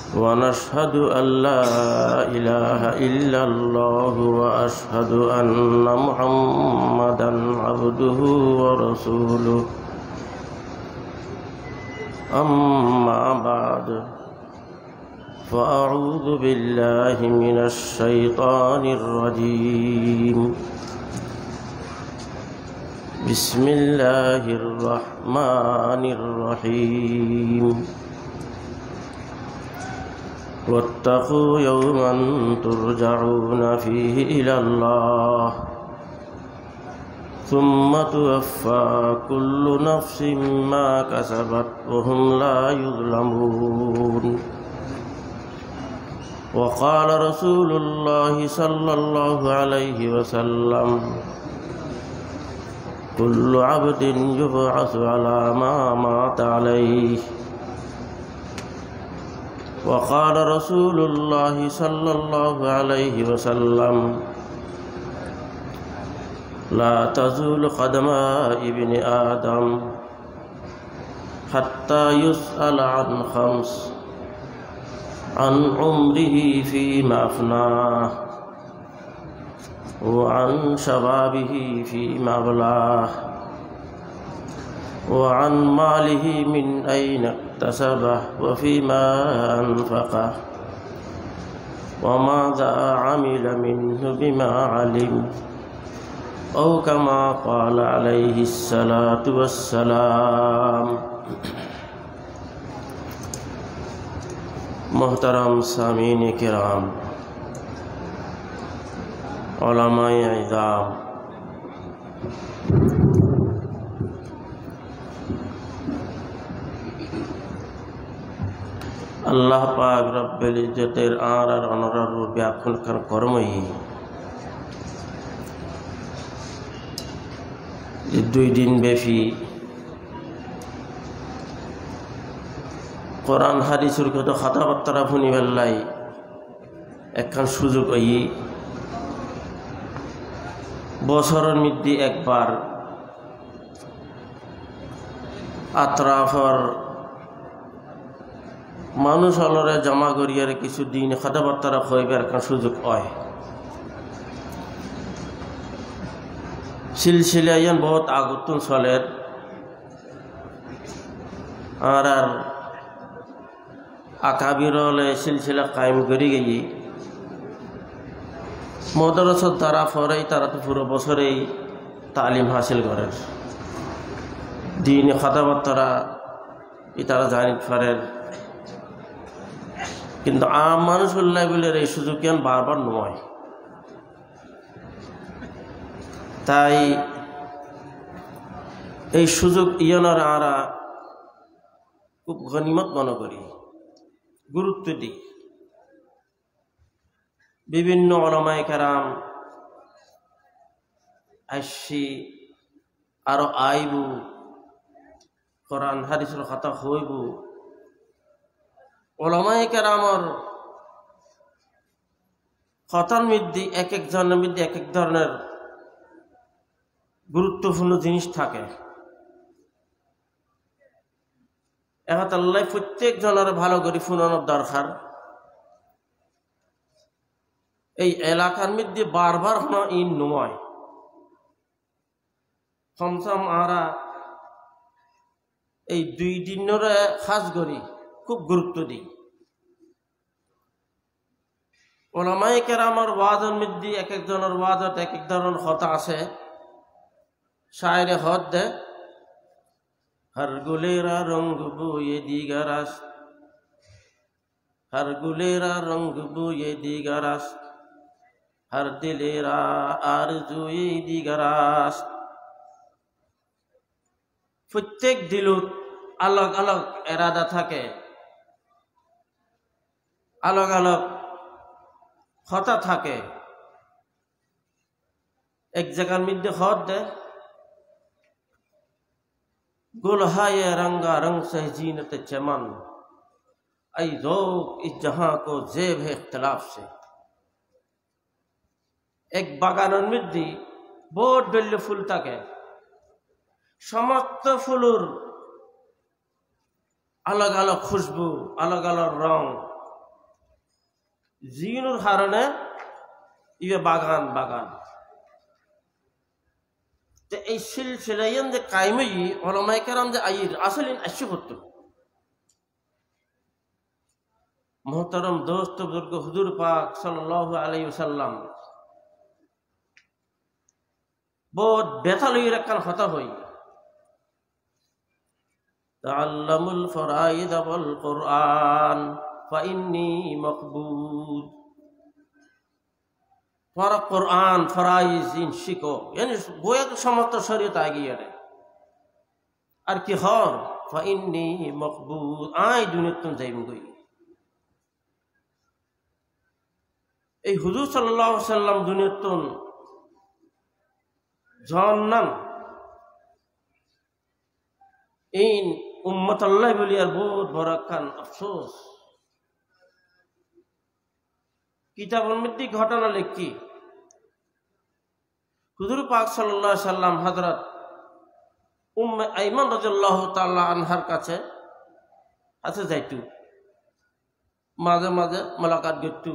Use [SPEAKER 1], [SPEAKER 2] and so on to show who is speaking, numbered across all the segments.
[SPEAKER 1] ونشهد أن لا إله إلا الله وأشهد أن محمدا عبده ورسوله أما بعد فأعوذ بالله من الشيطان الرجيم بسم الله الرحمن الرحيم واتقوا يوما ترجعون فيه إلى الله ثم توفى كل نفس ما كسبت وهم لا يظلمون وقال رسول الله صلى الله عليه وسلم كل عبد يبعث على ما مات عليه وقال رسول الله صلى الله عليه وسلم لا تزول قدم ابن آدم حتى يسأل عن خمس عن عمره فيما أفناه وعن شبابه فيما أبلاه وعن ماله من أين اكتسبه وفيما أنفقه وماذا عمل منه بما علم أو كما قال عليه الصلاة والسلام محترم سامعین کرام علماء اعظام আল্লাহ পাক রব্বুল ইজ্জতের আর অনরার ব্যাখ্যান কর্মই দুই দিন ব্যাপী কোরআন হাদিসের কথা কথাবার্তা শুনিবেলাই একখান সুযোগ এই বছরের মধ্যে একবার আতরাফর মানুষ অলরে জমা করিয়ার কিছু দিন কথাবার্তা হইবার একটা সুযোগ হয় সিলসিলায়ন বহুত আগতুন চলের আর আকাবিরলে সিলসিলা কায়েম করি গিয়ে মদরসার দ্বারা পরেই তারা তো পুরো বছরেই তালিম হাসিল করেন দিন কথাবার্তা তারা জানি পারেন কিন্তু আম মানুষুল্লাহ বলে এই সুযোগ কেন বারবার নয় তাই এই সুযোগ ইয়নার আরা খুব গনিমত মনে করি গুরুত্ব দিই বিভিন্ন ওলামায়ে কেরাম আসছি আরো আইবু কোরআন হাদিসের কথা হইব ওলামায়ে কেরামর কথার মধ্যে এক এক জনের মধ্যে এক এক ধরনের গুরুত্বপূর্ণ জিনিস থাকে এখন আল্লাহ প্রত্যেক জনের ভালো করে শুনানোর দরকার এই এলাকার মধ্যে বারবার হনা ইন নয় কমসম আরা এই দুই দিনের খাস করি খুব গুরুত্ব দিই ওলামায়ে কেরামের ওয়াজের মধ্যে এক এক জনের ওয়াজত এক এক ধরনের কথা আছে শায়রে হদ দে हर गुलेरा रंग बोए दीगरास हर गुलेरा रंग बोए दीगरास हर दिलेरा आरजुए दीगरास प्रत्येक दिलुत अलग अलग इरादा থাকে अलग अलग কথা থাকে এক জায়গার মধ্যে হদ দেয় गुलहाए रंगा रंग से जीनत चमन ऐ ज़ौक़ इस जहां को ज़ेब है इख्तिलाफ से एक बागानर मध्य बहुत बेल्ले फुल থাকে समस्त फुलुर अलग अलग खुशबू अलग अलग रंग জিনুর হারণে ইয়ে বাগান বাগান তো এই সিলসিলায়ন যে কায়েমই উলামায়ে কেরাম যে আইর আসলিন আশি করত মোহতারম দোস্ত বুজুর্গ হুজুর পাক সাল্লাল্লাহু আলাইহি ওয়াসাল্লাম বহুত ব্যথা লইয়া রাখান কথা হই তাআল্লামুল ফরাইদ ওয়াল কুরআন ফাইন্নী মাকবুল পড়া কোরআন ফরাইজ ইন শিখো यानी গোয়া সমস্ত শরীয়ত আগিয়ে রে আর কি হর ফাইন্নী মাকবুল আই দুনিয়াতুন যাইম গই এই হুজুর সাল্লাল্লাহু আলাইহি ওয়াসাল্লাম দুনিয়াতুন জান্নান ইন উম্মত আল্লাহ বলি আর বহুত বড় কান আফসোস কিতাবের মধ্যে ঘটনা লিখি হুজুর পাক সাল্লাল্লাহু আলাইহি সাল্লাম হযরত উম্মে আইমান রাদিয়াল্লাহু তাআলা আনহার কাছে আছে যাইতু মাঝে মাঝে মুলাকাত করতু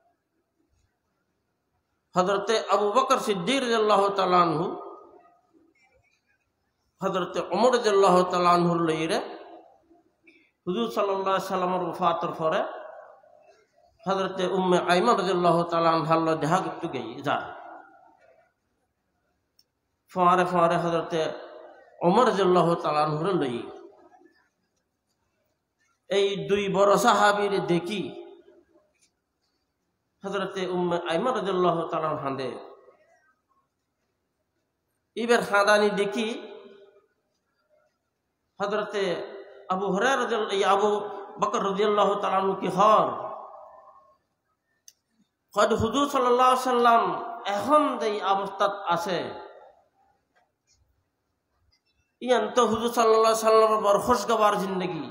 [SPEAKER 1] হযরতে আবু বকর সিদ্দিক রাদিয়াল্লাহু তাআলা আনহু হযরতে ওমর রাদিয়াল্লাহু তাআলা আনহুর লইরে হুজুর সাল্লাল্লাহু আলাইহি সাল্লামের ওফাতের পরে হযরতে উম্মে আইমান রাদিয়াল্লাহু তাআলা আনহার লগে দেখা করতে গই যা ফারে ফারে হযরতে ওমর রাদিয়াল্লাহু তাআলা আনহুর লই এই দুই বড় সাহাবীর দেখি হযরতে উম্মে আইমান রাদিয়াল্লাহু তাআলা হাঁদে এবার খাদানি দেখি হযরতে আবু হুরায়রা রাদিয়াল্লাহু আবু বকর রাদিয়াল্লাহু তাআলা আনহু কি হর কদ হুজুর সাল্লাল্লাহু আলাইহি সাল্লাম এখন যে অবস্থাত আছে ইয়ান তো হুজুর সাল্লাল্লাহু আলাইহি সাল্লামের বড় খুশগওয়ার জিন্দেগি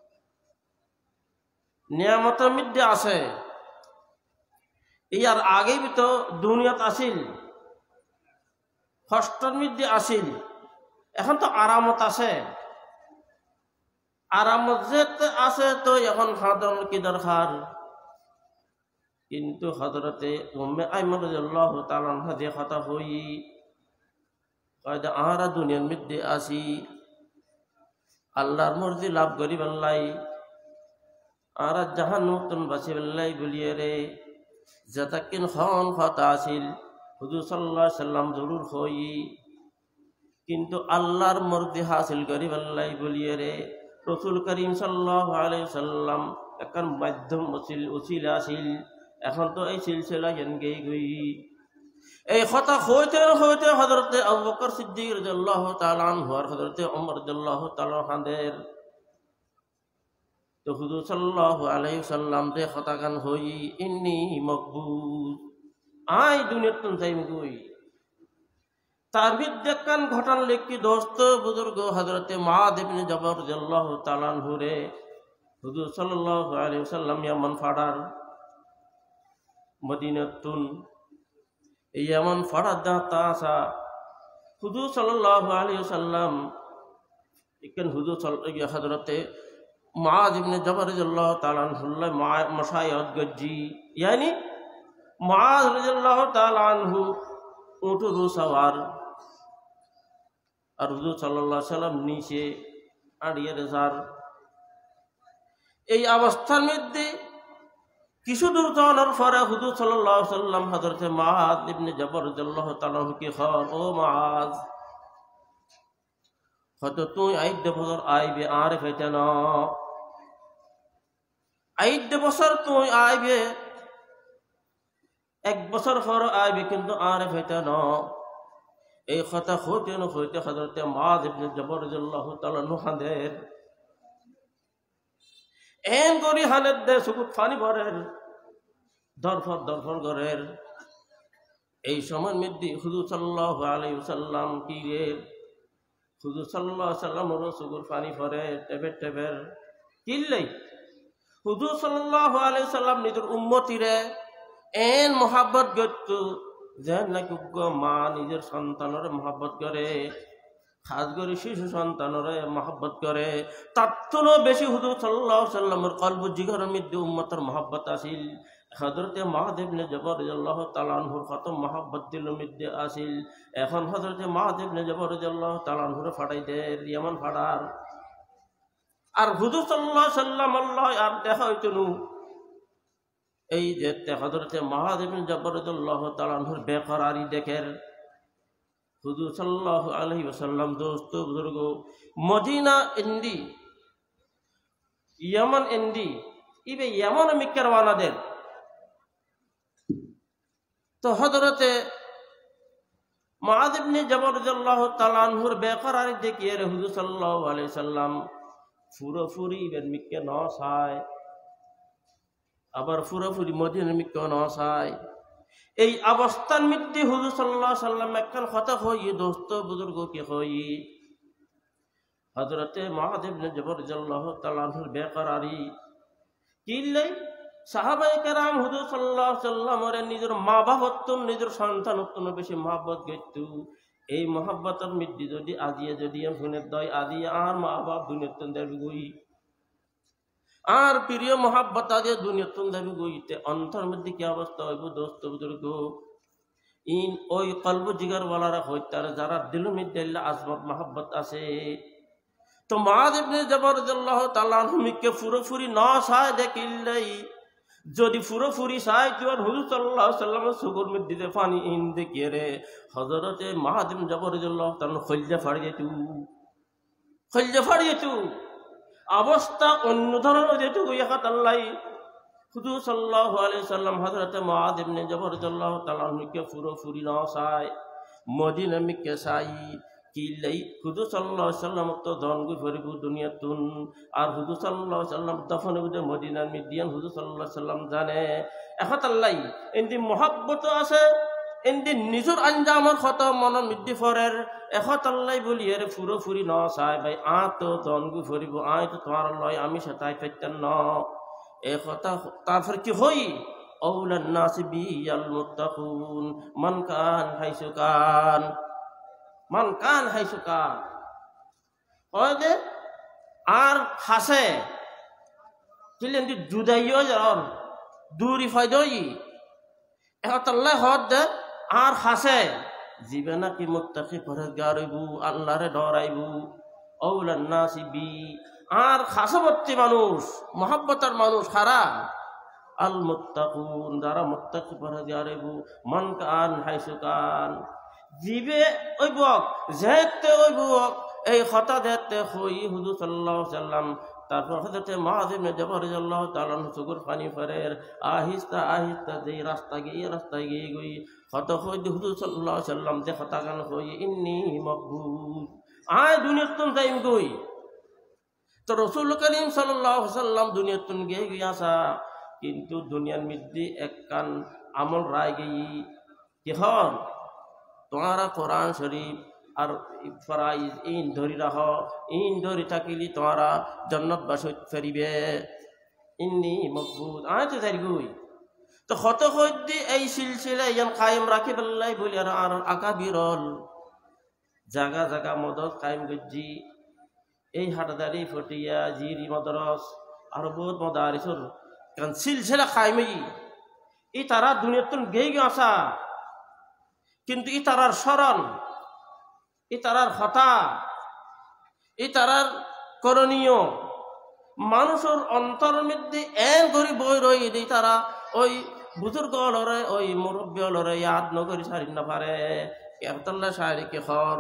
[SPEAKER 1] নিয়ামতের মধ্যে আছে ইয়ার আগেই তো দুনিয়াত আসিল কষ্টের মধ্যে আসিল এখন তো আরামত আছে আরামত যেতে আছে তো এখন খাদন কি দরকার কিন্তু হযরতে উম্মে আইমান রাদিয়াল্লাহু তাআলা আনহা যে কথা হই কয়দা আরা দুনিয়ার মধ্যে আসি আল্লাহর মর্জি লাভ করি বললাই আর জাহান্নামতন বাঁচি বললাই বলিয়ে রে যতক্ষণ খন কথা আসিল হুজুর সাল্লাল্লাহু আলাইহি সাল্লাম জরুর হই কিন্তু আল্লাহর মর্জি হাসিল করি বললাই বলিয়ে রে রাসূল করিম সাল্লাল্লাহু আলাইহি সাল্লাম এখন মাধ্যম ওসিলা আসিল এখন তো এই সিলসিলা গেই গই এই কথা হইতে হইতে হযরতে আবু বকর সিদ্দিক রাদিয়াল্লাহু তাআলা আনহু আর হযরতে ওমর রাদিয়াল্লাহু তাআলা আনহুদের তো হুজুর সাল্লাল্লাহু আলাইহি সাল্লাম যে কথা গান হই ইন্নী মাকবুল আই দুনিয়াতুন যাইম গই তার মধ্যে কান ঘটনা লিখি দোস্ত বুজুর্গ হযরতে মুআয ইবনে জাবাল রাদিয়াল্লাহু তাআলা আনহু রে হুজুর সাল্লাল্লাহু আলাইহি সাল্লাম ইয়ামান ফাড়ার মদিনাতুন ইয়ামান ফাড়ার দাতা আসা হুজুর সাল্লাল্লাহু আলাইহি সাল্লাম ইকেন হুজুর হযরতে মুআয ইবনে জাবাল রাদিয়াল্লাহু তাআলা আনহু মাশায়েখ গজ্জি यानी মুআয রাদিয়াল্লাহু তাআলা আনহু উটুর সওয়ার আর হুজুর সাল্লাল্লাহু আলাইহি সাল্লাম নিচে আড়িয়ে রেজার এই অবস্থার মধ্যে কিছু দূর যাওয়ার পরে হুজুর সাল্লাল্লাহু আলাইহি সাল্লাম হযরতে মুআয ইবনে জাবাল রাদিয়াল্লাহু তাআলা কি খবর ও মুআয কত তুই আইদ বছর আইবে আর হইতে না আইদ বছর তুই আইবে এক বছর পর আইবে কিন্তু আর হইতে না এই কথা হইতে না হইতে হযরতে মুআয ইবনে জাবাল রাদিয়াল্লাহু তাআলা নুহাদের এন গরি হালত দে সুকুত পানি ভরের দরফর গরের এই সময় মধ্যে হুজুর সাল্লাল্লাহু আলাইহি ওয়াসাল্লাম কি রে হুজুর সাল্লাল্লাহু আলাইহি ওয়াসাল্লাম সুকুর পানি ভরে টেবের কিল্লাই হুজুর সাল্লাল্লাহু আলাইহি ওয়াসাল্লাম নিজের উম্মতিরে এন মোহাব্বত করত যেন নাকি মা নিজের সন্তানের মোহাব্বত করে খাস করে শিশু সন্তানরে মহব্বত করে। তার তুলনায় বেশি হুজুর সাল্লাল্লাহু আলাইহি সাল্লামের কলব জিগরের মধ্যে উম্মতের মহব্বত আসিল। হযরতে মুআয ইবনে জবর রাদিয়াল্লাহু তাআলা আনহুর কত মহব্বত দিলের মধ্যে আসিল। এখন হযরতে মুআয ইবনে জবর রাদিয়াল্লাহু তাআলা আনহুর ফাটাই দে ইয়ামান ফাড়ার। আর হুজুর সাল্লাল্লাহু আলাইহি সাল্লাম আল্লাহ আর দেখা হইতো নু এই যে হযরতে মুআয ইবনে জবর রাদিয়াল্লাহু তাআলা আনহুর বেকরারি দেখের। হুজুর সাল্লাল্লাহু আলাইহি ওয়াসাল্লাম দোস্ত বুজুর্গ মদিনা ইন্দি ইয়ামান ইন্দি ইবে ইয়ামান মিক্কা রওনা দেন। তো হযরতে মুআয ইবনে জবর রাদিয়াল্লাহু তাআলা আনহুর বেকরারি দেখিয়ে হুজুর সাল্লাল্লাহু আলাইহি সাল্লাম ফুরফুরি ইবের মিক্কা ন চায়, আবার ফুরফুরি মদিনা মিক্কা ন চায়। এই অবস্থার মধ্যে হুজুর সাল্লাল্লাহু আলাইহি সাল্লাম একখান কথা কই দোস্ত বুজুর্গ কি কই হযরতে মুআয ইবনে জবর রাদিয়াল্লাহু তাআলা আনহুর বেকরারি কিল্লাই সাহাবায়ে কেরাম হুজুর সাল্লাল্লাহু আলাইহি সাল্লামের নিজের মা বাপত্ব নিজের সন্তানত্ব বেশি মহব্বত করতো। এই মহব্বতের মধ্যে যদি আজিয়ে যদি শুনে দয় আজিয়ে আর মা বাপ দুনিয়াতে দেবি গই আর প্রিয় মহব্বত আজিয়ে দুনিয়াতে দেবি গইতে অন্তর মধ্যে কি অবস্থা হইব দোস্ত বুজুর্গ। ইন ওই কলব জিগার ওয়ালারা হইতার যারা দিল মধ্যে আজমত মহব্বত আছে। তো মুআয ইবনে জবর রাদিয়াল্লাহু তাআলা আনহু মিকে ফুরফুরি ন চায় দেখিলাই যদি ফুরফুরি চায় তোর হুজুর সাল্লাল্লাহু আলাইহি সাল্লামের চোখের মধ্যে পানি ইন দেখিয়ে রে হযরতে মুআয ইবনে জবর রাদিয়াল্লাহু তাআলা খলজা ফাড়িয়ে তু অবস্থা অন্য ধরনের যেটু ইয়াকাত আল্লাহ হুজুর সাল্লাল্লাহু আলাইহি সাল্লাম হযরতে মুআয ইবনে জবর রাদিয়াল্লাহু তাআলা মিকে ফুরফুরি ন চায় মদিনা মিকে চাই কিলাই হুজুর সাল্লাল্লাহু আলাইহি সাল্লাম তো দনগু ফরিব দুনিয়াতুন আর হুজুর সাল্লাল্লাহু আলাইহি সাল্লাম দফন হইবে মদিনার মিদিয়ান হুজুর সাল্লাল্লাহু আলাইহি সাল্লাম জানে এখন আল্লাহ এন্দি মহব্বত আছে এন্দি নিজের আঞ্জামের কথা মনের মধ্যে ফরের এখন আল্লাহ বলি এর ফুরফুরি ন চাই ভাই আ তো দনগু ফরিব আয় তো তোমার লয় আমি সেটাই পাইতেন ন এ কথা তারপর কি হই আউলান নাস বিয়াল মুত্তাকুন মান কান হাইসু কান মান কান হাইসু কান ওদে আর হাসে কিলেন দি জুদাইও যার দূরি ফায়দই এহতাল্লাহ হদ দে আর হাসে জীবনা কি মুত্তাকি পরহেজগার হইবু আল্লাহরে ডরাইবু আউলান নাস বি আর খাসবর্তী মানুষ মহব্বতের মানুষ হারা আল মুত্তাকুন যারা মুত্তাকি পরহেজগার হইবু মান কান হাইসু কান জিবে ওইবক যেতে ওইবক এই কথা দেখতে হই হুজুর সাল্লাল্লাহু আলাইহি সাল্লাম তারপর হযরতে মুআয ইবনে জবর রাদিয়াল্লাহু তাআলা চোখের পানি ফেরের আহিস্তা আহিস্তা যেই রাস্তা গিয়ে গই কত হই হুজুর সাল্লাল্লাহু আলাইহি সাল্লাম যে কথা গান হই ইন্নী মাকবুদ আয় দুনিয়াতুন যাইম গই। তো রাসূল করিম সাল্লাল্লাহু আলাইহি সাল্লাম দুনিয়াতুন গিয়ে আসা কিন্তু দুনিয়ার মধ্যে একখান আমল রায় গই কি হন তোমারা কোরআন শরীফ আর ফরাইজ ইন ধরি রাখ ইন ধরি থাকিলি তোমারা জান্নাত বাসত ফেরিবে ইন্নী মাকবুদ আয় তো যাই গই। তো কত হইদি এই সিলসিলা ইয়ান কায়েম রাখি বললাই বলি আর আকাবিরল জাগা জাগা মদত কায়েম গজ্জি এই হাটাদারি ফটিয়া জিরি মদরস আর বহুত মদারিসর কারণ সিলসিলা কায়েমই ই তারা দুনিয়াতুন গেই আসা কিন্তু ই তারার স্মরণ ই তারার হতা ই তারার করণীয় মানুষের অন্তর মধ্যে এন করি বই রই দিই তারা ওই বুজুর্গ লড়ে ওই মুরব্বী লড়ে ইয়াদ নগরী সারি না পারে কেতল্লা সারি কে খর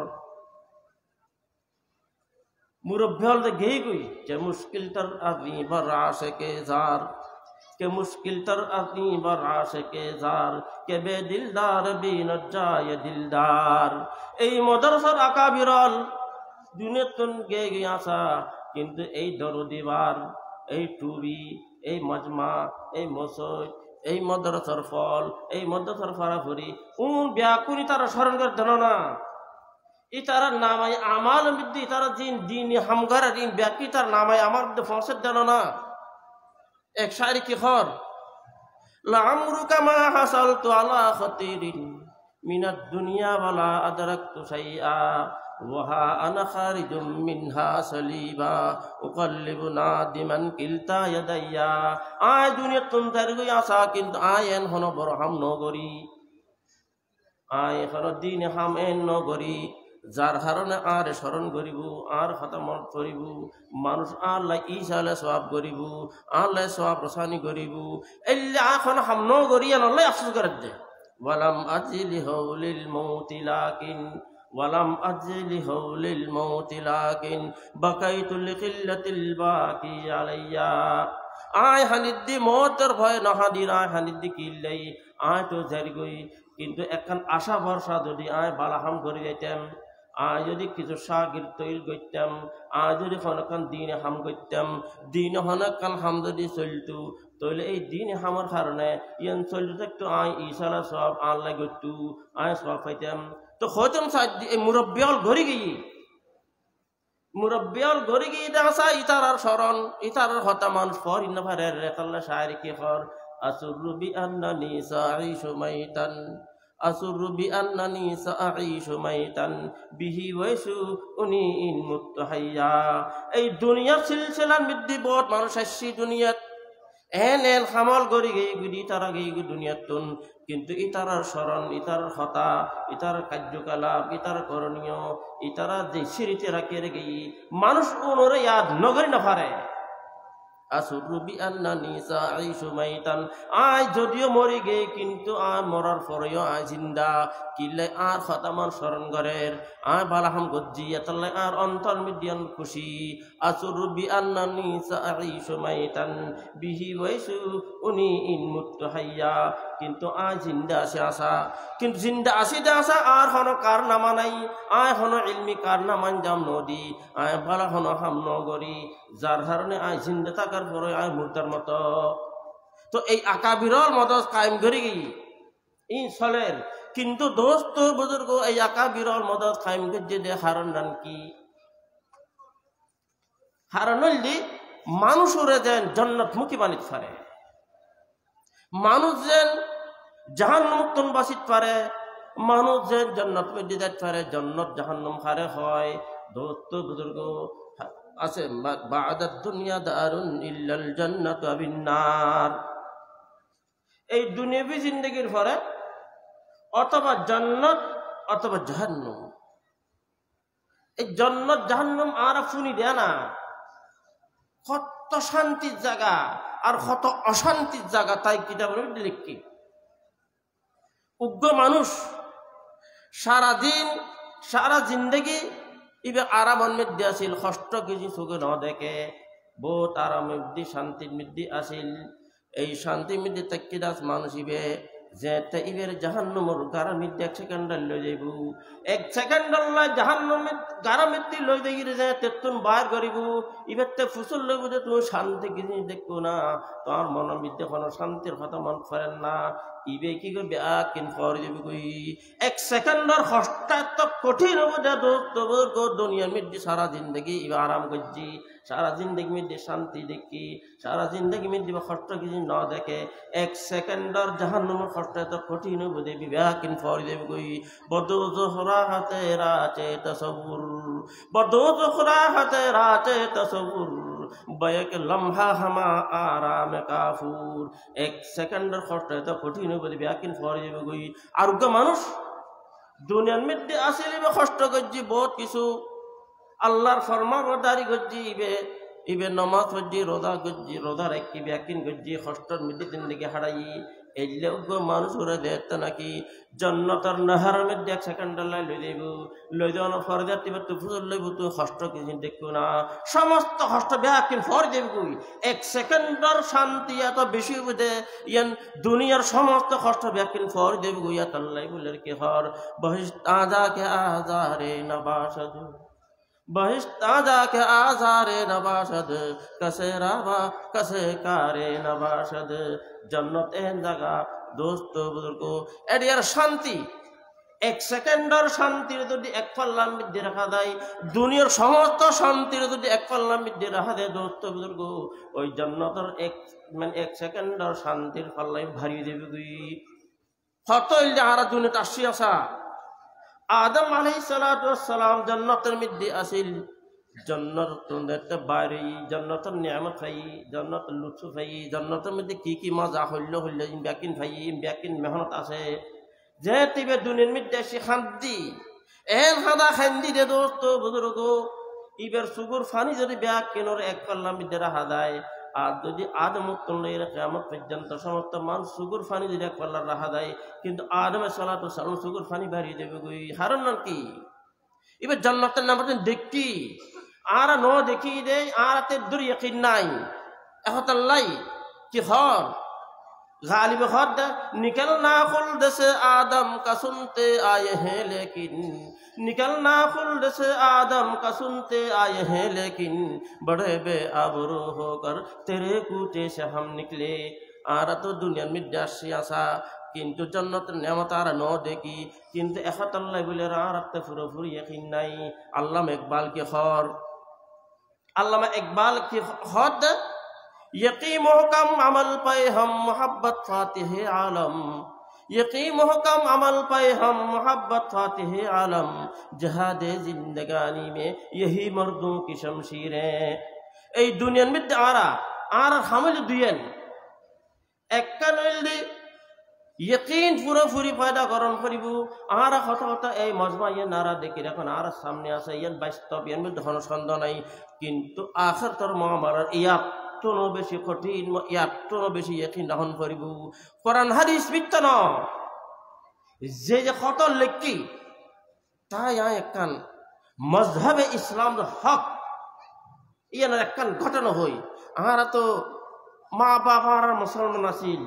[SPEAKER 1] মুরব্বী হল গেই গই যে মুশকিল তার আদমি বড় আসে কে জার के मुश्किल तर अपनी बराश के जार के बे दिलदार भी न जाए दिलदार এই মদরসার আকাবিরল দুনিয়াতুন গে গিয়াসা কিন্তু এই দরদিবার এই টুবি এই মজমা এই মসজিদ এই মদরসার ফল এই মদরসার ফারাফুরি ব্যাকুনি তারা স্মরণ করে দেন না ই তারা নামাই আমাল মধ্যে তারা দিন দিন হামগার দিন ব্যাকি তার নামাই আমার মধ্যে ফসদ দেন না এক শায়রি কি খর লামরুকা মা হাসালতু আলা খাতিরিন মিনাদ দুনিয়া ওয়ালা আদরাকতু শাইআ ওয়াহা আনা খারিজুম মিনহা সালিবা উকাল্লিবু নাদিমান কিলতা ইয়াদাইয়া। আয় দুনিয়া তুম তার গই আসা কিন্তু আয় এন হন বড় হাম নগরী, আয় হন দিন হাম এন নগরী, যার কারণে আর স্মরণ করিব, আর কথা মন করিব, মানুষ আল্লাহ ইসালে সওয়াব করিব, আল্লাহ সওয়াব রসানি করিব, এল্লা এখন হাম নগরী আল্লাহ আফসোস করে দে। ওয়ালাম আজিলি হাউলিল মাউতি লাকিন ওয়ালাম আজলি হাউলিল মাউতি লাকিন বাকাইতু লিকিল্লাতিল বাকি আলাইয়া। আয় হানিদ্দি মতের ভয় নাহাদির, আয় হানিদ্দি কিল্লাই, আয় তো জারি গই কিন্তু একখান আশা ভরসা যদি আয় বালাহাম করে যাইতাম, আয় যদি কিছু শাগির তৈরি করতাম, আয় যদি হনকান দিনে হাম করতাম, দিনে হনকান হাম যদি চলতো, তাহলে এই দিনে হামার কারণে ইয়ান চলতে থাকতো আয় ইসালা সব আল্লাহ করতো, আয় সব পাইতাম। তো হইতাম এই মুরব্বিয়াল ঘরে গিয়ে, মুরব্বিয়াল ঘরে গিয়ে দেখা ইতারার স্মরণ, ইতারার হতা মানুষ ফর ইন্না ফারের রেতাল্লা শায়রি কি ফর আসুরু বি আন্নানি সাঈশু মাইতান আসুরু বি আন্নানি সাঈশু মাইতান বিহি ওয়াইসু উনি ইন মুত্তাহাইয়া। এই দুনিয়ার সিলসিলার মধ্যে বহুত মানুষ আসছে দুনিয়াত, এন এন হামল গড়ি গিয়ে গুদি তারা গিয়ে দুনিয়াত তুন, কিন্তু ইতারার স্মরণ, ইতার হতা, ইতার কার্যকলাপ, ইতার করণীয়, ইতারা যে স্মৃতি রাখে গিয়ে মানুষ উনরে ইয়াদ নগরী না পারে। আসুরু বি আন্নানি সাঈশু মাইতান, আয় যদিও মরি গে কিন্তু আয় মরার পরেও আয় জিন্দা, কিলে আর খতামান স্মরণ করের, আয় বালাহাম গজ্জি এতাল্লে আর অন্তর মিডিয়ান খুশি। আসুরু বি আন্নানি সাঈশু মাইতান বিহি ওয়াইসু উনি ইন মুত্তাহাইয়া। কিন্তু আয় জিন্দা আছে আসা, কিন্তু জিন্দা আসিতে আসা আর হন কারনামা নাই, আয় হন ইলমি কারনামান জাম নদী, আয় বালা হন হাম নগরী, যার কারণে আয় জিন্দা থাকার পরে আয় মুর্দার মতো। তো এই আকাবিরল মদত কায়েম করে গিয়ে ই চলের, কিন্তু দোস্ত বুজুর্গ এই আকাবিরল মদত কায়েম করে দে হারণ রান কি হারণ হইলি মানুষরে যেন জন্নত মুখী বানিত পারে, মানুষ যেন জাহান্নাম মুক্তন বাসিত পারে, মানুষ যেন জন্নত মধ্যে যাইতে পারে, জন্নত জাহান্নাম হারে হয়। দোস্ত বুজুর্গ আছে বাদাত দুনিয়া দারুন ইল্লাল জান্নাতু ওয়াবিন নার। এই দুনিয়াবি জিন্দেগির পরে অথবা জান্নাত অথবা জাহান্নাম। এই জান্নাত জাহান্নাম আর শুনি দেয় না, কত শান্তির জায়গা আর কত অশান্তির জায়গা, তাই কিতাবের লিখি উগ্র মানুষ সারাদিন সারা জিন্দগি ইবে আরামের মধ্যে আসিল, কষ্ট কিছু চোখে ন দেখে, বহুত আরামের মধ্যে শান্তির মধ্যে আসিল। এই শান্তির মধ্যে তাকিদাস মানুষ ইবে যে ইবের জাহান্নামের গাড়ার মধ্যে 1 সেকেন্ড লই যাইব, 1 সেকেন্ড জাহান্নামের গাড়ার মধ্যে লই যাই যে তেতুন বাইর করিব, ইবেতে ফুসল লইব যে তুমি শান্তি কিছু দেখো না, তোমার মনের মধ্যে কোনো শান্তির কথা মন করেন না, ইবে কি করবে কিন ফর যাবি কই 1 সেকেন্ডের কষ্ট এত কঠিন হবো যে দোস্ত দুনিয়ার মধ্যে সারা জিন্দগি ইবে আরাম করছি, সারা জিন্দগি মধ্যে শান্তি দেখি, সারা জিন্দগি মধ্যে কষ্ট কিছু না দেখে, 1 সেকেন্ডের জাহান্নামের কষ্ট এত কঠিন হবো যে কিন ফর যাবি কই বদো জোহরা হাতে রাতে তসব্বুর বদো জোহরা হাতে রাতে তসব্বুর বয়ক লম্হা হামা আরাম কাফুর। 1 সেকেন্ডের কষ্ট এত কঠিন বলে ব্যাকিন ফরে যাবে গই। আরোগ্য মানুষ দুনিয়ার মধ্যে আসলে কষ্ট করছি বহুত কিছু, আল্লাহর ফরমাবরদারি করছি, ইবে নমাজ করছি, রোজা করছি, রোজা রাখি ব্যাকিন করছি, কষ্টর মধ্যে জিন্দগি হারাই। এলে মানুষ ওরা দেখতো নাকি জন্নতর নাহারের মধ্যে 1 সেকেন্ড লই যাইব, লই যাওয়ানো ফরে যাতে তুই ফুসল লইব, তুই কষ্ট কিছু দেখবো না, সমস্ত কষ্ট ব্যাকিন ফর দেব কই 1 সেকেন্ডর শান্তি এত বেশি বুঝে ইয়ান দুনিয়ার সমস্ত কষ্ট ব্যাকিন ফর দেব কই আল্লাহ বলে কি হর বহিস্তা যাকে আজারে নবাসদ बहिश्ता जाके आजारे नबाशद कसे राबा कसे कारे नबाशद। जन्नत एन जगह दोस्त बुजुर्गो एडियार शांति 1 সেকেন্ডের শান্তির যদি 1 পাল্লার মধ্যে রাখা দেয়, দুনিয়ার সমস্ত শান্তির যদি 1 পাল্লার মধ্যে রাখা দেয় দোস্ত বুজুর্গ, ওই জান্নাতের 1 সেকেন্ডের শান্তির পাল্লাই ভারী দেবে গুই। কত ইল যাহারা দুনিয়াতে আসি আসা আদম আলাইহিস সালাতু ওয়াস সালাম জান্নাতের মধ্যে আসিল জান্নাতের বাইরে জান্নাতের নিয়ামত ভাই জান্নাতের লুৎফ ভাই জান্নাতের মধ্যে কি মজা হইল ব্যাকিন ভাই ব্যাকিন মেহনত আছে যে তিবে দুনিয়ার মধ্যে সে খান্দি এন খাদা খান্দি দে দোস্ত বুজুর্গ ইবের সুগুর ফানি যদি ব্যাগ কেনর এক পাল্লার মধ্যে রাখা যায় আর যদি আদম উত্তোলনের কিয়ামত পর্যন্ত সমস্ত মানুষ সুগুর ফানি যদি এক পাল্লার রাখা যায় কিন্তু আদমের সালাতু সালাম সুগুর ফানি বাড়িয়ে দেবে গই হারণ নাম কি এবার জান্নাতের নাম দেখি আর ন দেখি দে আর তেদুর ইয়াকিন নাই এহতাল্লাই কি হর गालिब खुद निकलना खुल्द से आदम का सुनते आए हैं लेकिन निकलना खुल्द से आदम का सुनते आए हैं लेकिन बड़े बेआबरू होकर तेरे कूटे से हम निकले आरा तो दुनिया में जासी आसा किंतु जन्नत नेमत आरा न देखी किंतु एखतल्लाह बोले रात फुरफुर यकीन नहीं अल्लामा इकबाल की खौर अल्लामा इकबाल की खुद यकी मोहकम अमल पे हम मोहब्बत फातिह आलम यकी मोहकम अमल पे हम मोहब्बत फातिह आलम जहाद जिंदगानी में यही मर्दों की शमशीरें এই দুনিয়ার মধ্যে আর হামিল দুইয়েন একটা নইলে यकीन পুরোপুরি পয়দা করণ করিব আর কথা এই মজমায়ে নারা দেখি এখন আর সামনে আছে ইয়ান বাস্তব ইয়ান মধ্যে হনসন্দ নাই কিন্তু আখির তোর মহামারার ইয়াত বেশি কঠিন ইয়ার বেশি यकीन রাখণ করিব কোরআন হাদিস মিথ্যা ন যে কত লেখি তাই একখান মজহবে ইসলাম হক ইয়ান একখান ঘটনা হই আর তো মা বাবার মুসলমান আছিল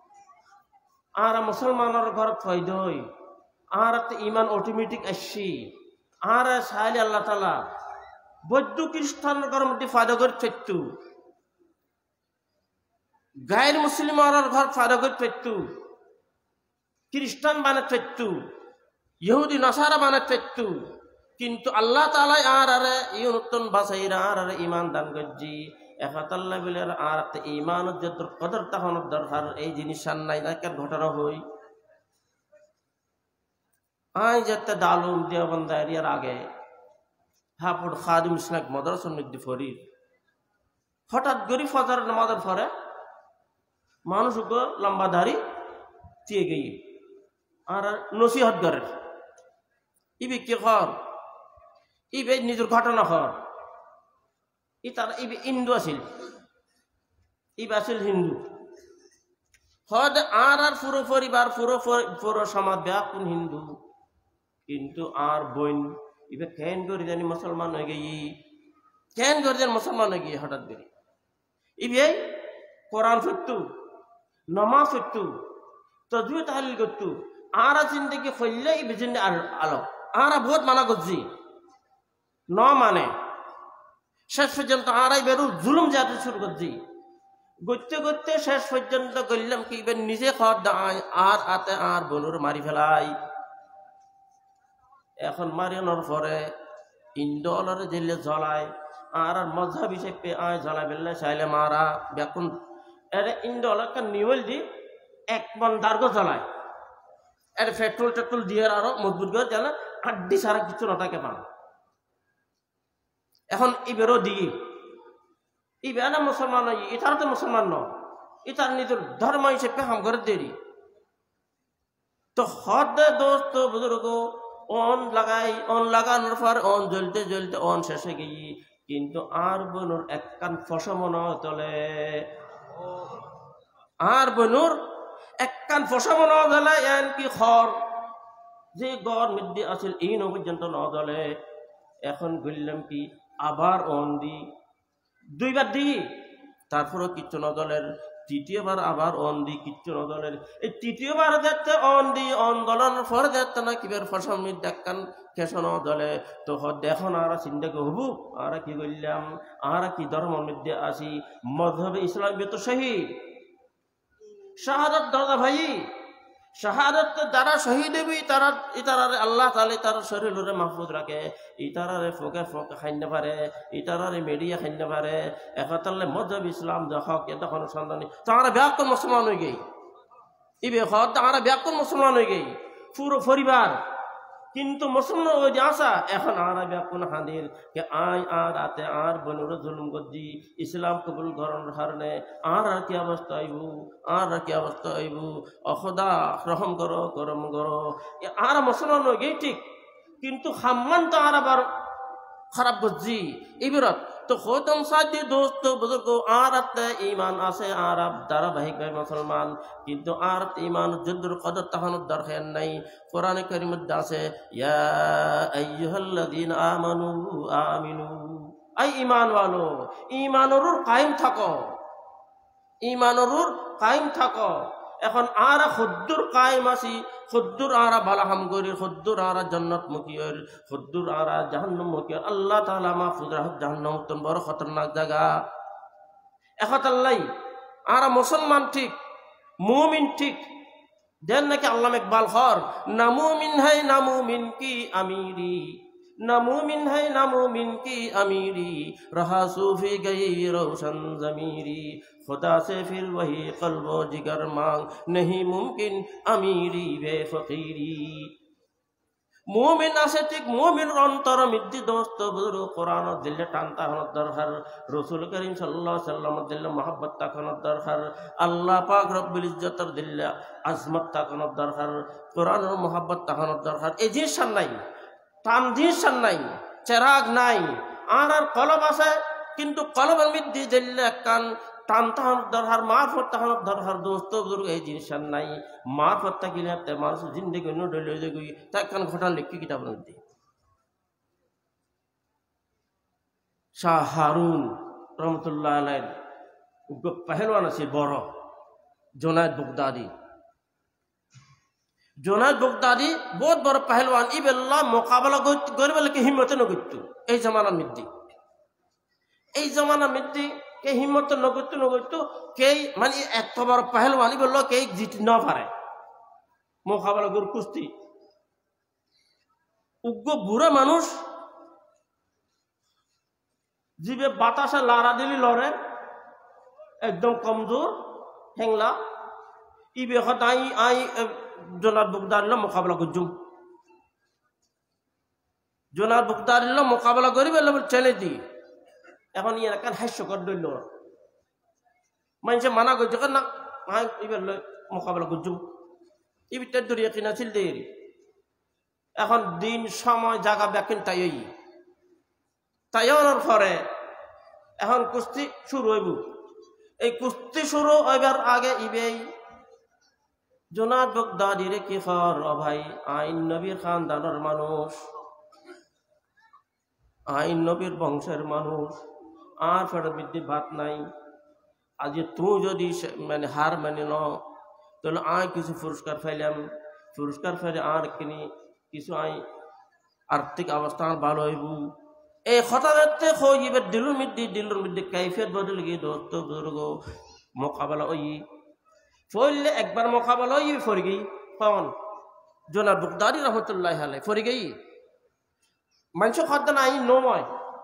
[SPEAKER 1] আর মুসলমানের ঘর ফয়দ হই আর তো ইমান অটোমেটিক আসছি আর সাইলে আল্লাহ তাআলা বৌদ্ধ খ্রিস্টানের ঘর মধ্যে ফায়দা করে ফেটু গায়ের মুসলিমের ঘর ফায়দা করে ফেটু খ্রিস্টান বানাত ফেটু ইহুদি নাসারা বানাত ফেটু কিন্তু আল্লাহ তাআলা আর ইউনতন বাসাইরা আর ঈমান দান গজ্জি একাতাল্লাহ বলে আর ঈমান যে কদর তখন দরকার এই জিনিস নাই একটা ঘটনা হই আই যেতে দালুম দেওবন্দ এরিয়ার আগে হাফুড খাদিম ইসলাম মাদ্রাসার মধ্যে ফরির হঠাৎ গরি ফজর নামাজের পরে মানুষ লম্বা দাড়ি দিয়ে গিয়ে আর নসিহত করে ইবে কি কর ইবে নিজের ঘটনা কর তারা ইবে হিন্দু আছিল ইবে আছিল হিন্দু হদ আর পুরো পরিবার পুরো সমাজ ব্যাকুন হিন্দু কিন্তু আর বইন ইবে কেন করে জানি মুসলমান হয়ে গিয়ে কেন করে জানি মুসলমান হয়ে গিয়ে হঠাৎ করে ইবে কোরআন পড়তু নমাজ পড়তু তজবীহ তাহলিল করতু আর জিন্দগি ফইলে ইবে জিন্দে আলো আর বহুত মানা করছি ন মানে শেষ পর্যন্ত আড়াই বেরু জুলুম জাতি শুরু করছি করতে করতে শেষ পর্যন্ত করলাম কি এবার নিজে খাওয়ার দাঁড়ায় আর আতে আর বনুর মারি ফেলাই এখন মারিয়ানোর পরে ইন্ডোলার জেলে জ্বলায় আর মজহাব হিসেবে আয় জ্বলাই বেললে চাইলে মারা বেকুন এর ইন্ডোলারকে নিউল দি এক মন দার্ঘ জ্বলায় এর পেট্রোল টেট্রোল দিয়ে আরো মজবুত করে জ্বালা আড্ডি সারা কিছু নটাকে পান এখন ইবেরও দিই ইবে না মুসলমান ইতারা তো মুসলমান ন ইতার নিজের ধর্ম হিসেবে হাম করে দেরি তো হদ দোস্ত বুজুর্গ অন লাগানোর পর অন জ্বলতে জ্বলতে অন শেষে গিয়ে কিন্তু আর বনুর একখান ফসমন তলে আর বনুর একখান ফসমন জ্বলে এন কি খর যে গড় মধ্যে আছিল এই পর্যন্ত ন জ্বলে এখন বললাম কি আবার অন দি দুইবার দি তারপরও কিচ্ছু নদলের তৃতীয়বার আবার অন দি কিচ্ছু নদলের এই তৃতীয়বার দেখতে অন দি অন দলানোর পরে দেখতে না কিবার ফসল দেখান কেশন দলে তো দেখো না আর চিন্তা হবু আর কি করলাম আর কি ধর্মের মধ্যে আসি মজহবে ইসলাম তো শহীদ শাহাদাত দাদা ভাই শাহাদাত যারা শহীদ হবি তারা ইতারারে আল্লাহ তাআলা তার শরীরে মাহফুজ রাখে ইতারারে ফোকে খাইতে পারে ইতারারে মেডিয়া খাইতে পারে একতালে মজহব ইসলাম যখন এটা কোনো সন্ধান নেই তারা ব্যাকুল মুসলমান হয়ে গই ইবে হদ তারা ব্যাকুল মুসলমান হয়ে গই পুরো পরিবার কিন্তু মুসলমান ওই যে আসা এখন আর কোন হানির কে আই আর আতে আর বনুর জুলুম গজ্জি ইসলাম কবুল করার হারনে আর কি অবস্থা আইব আর কি অবস্থা আইব অখদা রহম করো করম করো আর মুসলমান ওই ঠিক কিন্তু হাম্মান তো আর আবার খারাপ গজ্জি ইবরত তো খোদম সাথী দোস্ত বুজুর্গ আর ইমান আছে আর ধারাবাহিক ভাই মুসলমান কিন্তু আর ইমান যুদ্ধর কদর তাহানোর দরকার নাই কোরআনে কারীমের আছে ইয়া আইয়ুহাল্লাযীনা আমানু আমিনু আই ঈমান ওয়ালো ঈমানুর কায়েম থাকো ঈমানুর কায়েম থাকো এখন আর খুদ্দুর কায়েম আছি খুদ্দুর আরা বালাহাম করি খুদ্দুর আরা জান্নাত মুখিয়র খুদ্দুর আরা জাহান্নাম মুখিয়র আল্লাহ তাআলা মাহফুজ রাহত জাহান্নাম তো বড় খতরনাক জায়গা এখতাল্লাই আরা মুসলমান ঠিক মুমিন ঠিক দেন নাকি আল্লামা ইকবাল খর না মুমিন है ना मुमिन की अमीरी ना मुमिन है ना मुमिन की अमीरी रहा सूफी गई रोशन ज़मीरी खुदा से फिर वही क़ल्ब जिगर मांग नहीं मुमकिन अमीरी वे फ़कीरी মুমিন আছে ঠিক মুমিনের অন্তর মিদ্দি দোস্ত বুজুর্গ কোরআন দিলে টানতা হওয়ার দরকার রাসূল করিম সাল্লাল্লাহু আলাইহি ওয়াসাল্লাম দিলে মহব্বত তাকানোর দরকার আল্লাহ পাক রব্বুল ইজ্জতের দিলে আজমত তাকানোর দরকার কোরআনের মহব্বত তাকানোর দরকার এই জিনিস নাই টান জিনিস নাই চেরাগ নাই আর কলব আছে কিন্তু কলবের মধ্যে দিলে কান টান তাহানোর দরকার মারফত তাহানোর দরকার দোস্ত বুজুর্গ এই জিনিস নাই মারফত থাকিলে মানুষ জিন্দগি নডলে গই তাই কান ঘটনা লিখি কিতাবের মধ্যে শাহ হারুন রহমতুল্লাহ আলাইহির পহলওয়ান আছে বড় জুনায়েদ বুগদাদি বহুত বড় পহলওয়ান ইবেল্লা মোকাবেলা করবে কি হিম্মত নগত্য এই জামানার মধ্যে এই জামানার মধ্যে কে হিম্মত নগত্য কে মানে এত বড় পহলওয়ানি বললো কে জিত না পারে মোকাবেলা করে কুস্তি উগ্র বুড়া মানুষ জিবে বাতাসে লাড়া দিলি লড়ে একদম কমজোর হেংলা ইবে হতাই আই জোনার বুকদারিল মোকাবেলা করছুম জোনার বুকদারিল মোকাবেলা করি বলে ছেলে দি এখন ইয়ে কান হাস্যকর দৈল মানুষে মানা করছে না ইবে মোকাবেলা করছুম ইবিটার দরিয়া কিনা ছিল দেরি এখন দিন সময় জায়গা ব্যাকিন তাইয়ানোর পরে এখন কুস্তি শুরু হইব এই কুস্তি শুরু হইবার আগে ইবেই জোনায়েদ বুগদাদি রে কি খবর ভাই আইন নবীর খানদানের মানুষ আইন নবীর বংশের মানুষ আর ফের বিদ্যে ভাত নাই আজ তুই যদি মানে হার মানে ন তাহলে আয় কিছু পুরস্কার ফাইলাম পুরস্কার ফাইলে আর কিনি কিছু আই আর্থিক অবস্থা ভালো হইব এই কথা দেখতে হইবে দিলুর মধ্যে কাইফিয়ত বদল গিয়ে দোস্ত বুজুর্গ মোকাবেলা ওই ফইলে একবার মোকাবেলা ওই ফরি গই কন জোনায়েদ বুগদাদি রহমতুল্লাহ আলাইহি ফরি গই মানুষ খাদ্য নাই নময়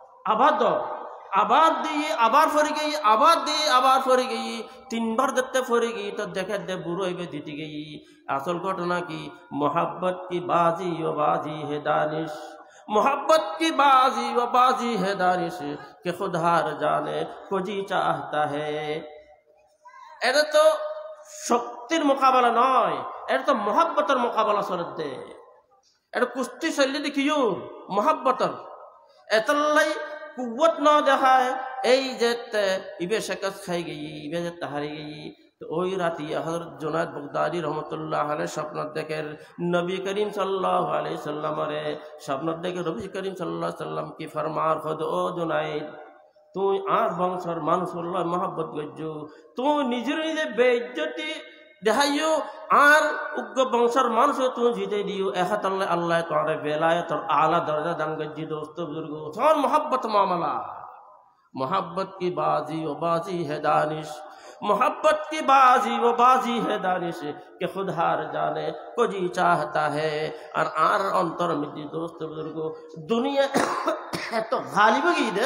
[SPEAKER 1] আবার দিয়ে আবার ফরি গই আবার দিয়ে আবার ফরি গই তিনবার দেখতে ফরি গই তো দেখে দে বুড়ো হইবে দিতে গই আসল ঘটনা কি मोहब्बत की बाजी व बाजी है दानिश मोहब्बत की बाजी व बाजी है दानिश के खुद हार जाने को जी चाहता है এটা তো শক্তির মোকাবেলা নয় এটা তো মোহাব্বতের মোকাবেলা চলতে এটা কুস্তি শৈলী দেখিও মোহাব্বতের এতলাই কুওয়াত না দেখায় এই যে ইবে শিকস্ত খাই গই ইবে যে হারি গই তো ওই রাতে হযরত জুনায়েদ বুগদাদি রহমাতুল্লাহ আলাইহি স্বপ্ন দেখে নবী করিম সাল্লাল্লাহু আলাইহি সাল্লামরে স্বপ্ন দেখে নবী করিম সাল্লাল্লাহু আলাইহি সাল্লাম কি ফরমান খোদ ও জুনায়েদ তুই আর বংশের মানুষের মহব্বত গজ্জু তুই নিজের নিজে বেইজ্জতি দেখাইও আর উগ্র বংশের মানুষ তুই জিতে দিও এহাত আল্লাহ তোর বেলায়েত আলা দরজা দান গজ্জি দোস্ত বুজুর্গ সব মহব্বত মামলা मोहब्बत की बाजी व बाजी है दानिश मोहब्बत की बाजी व बाजी है दानिश के खुद हार जाने को जी चाहता है और आर अंतर मिट्टी दोस्त बुजुर्गो दुनिया तो गालिब गई दे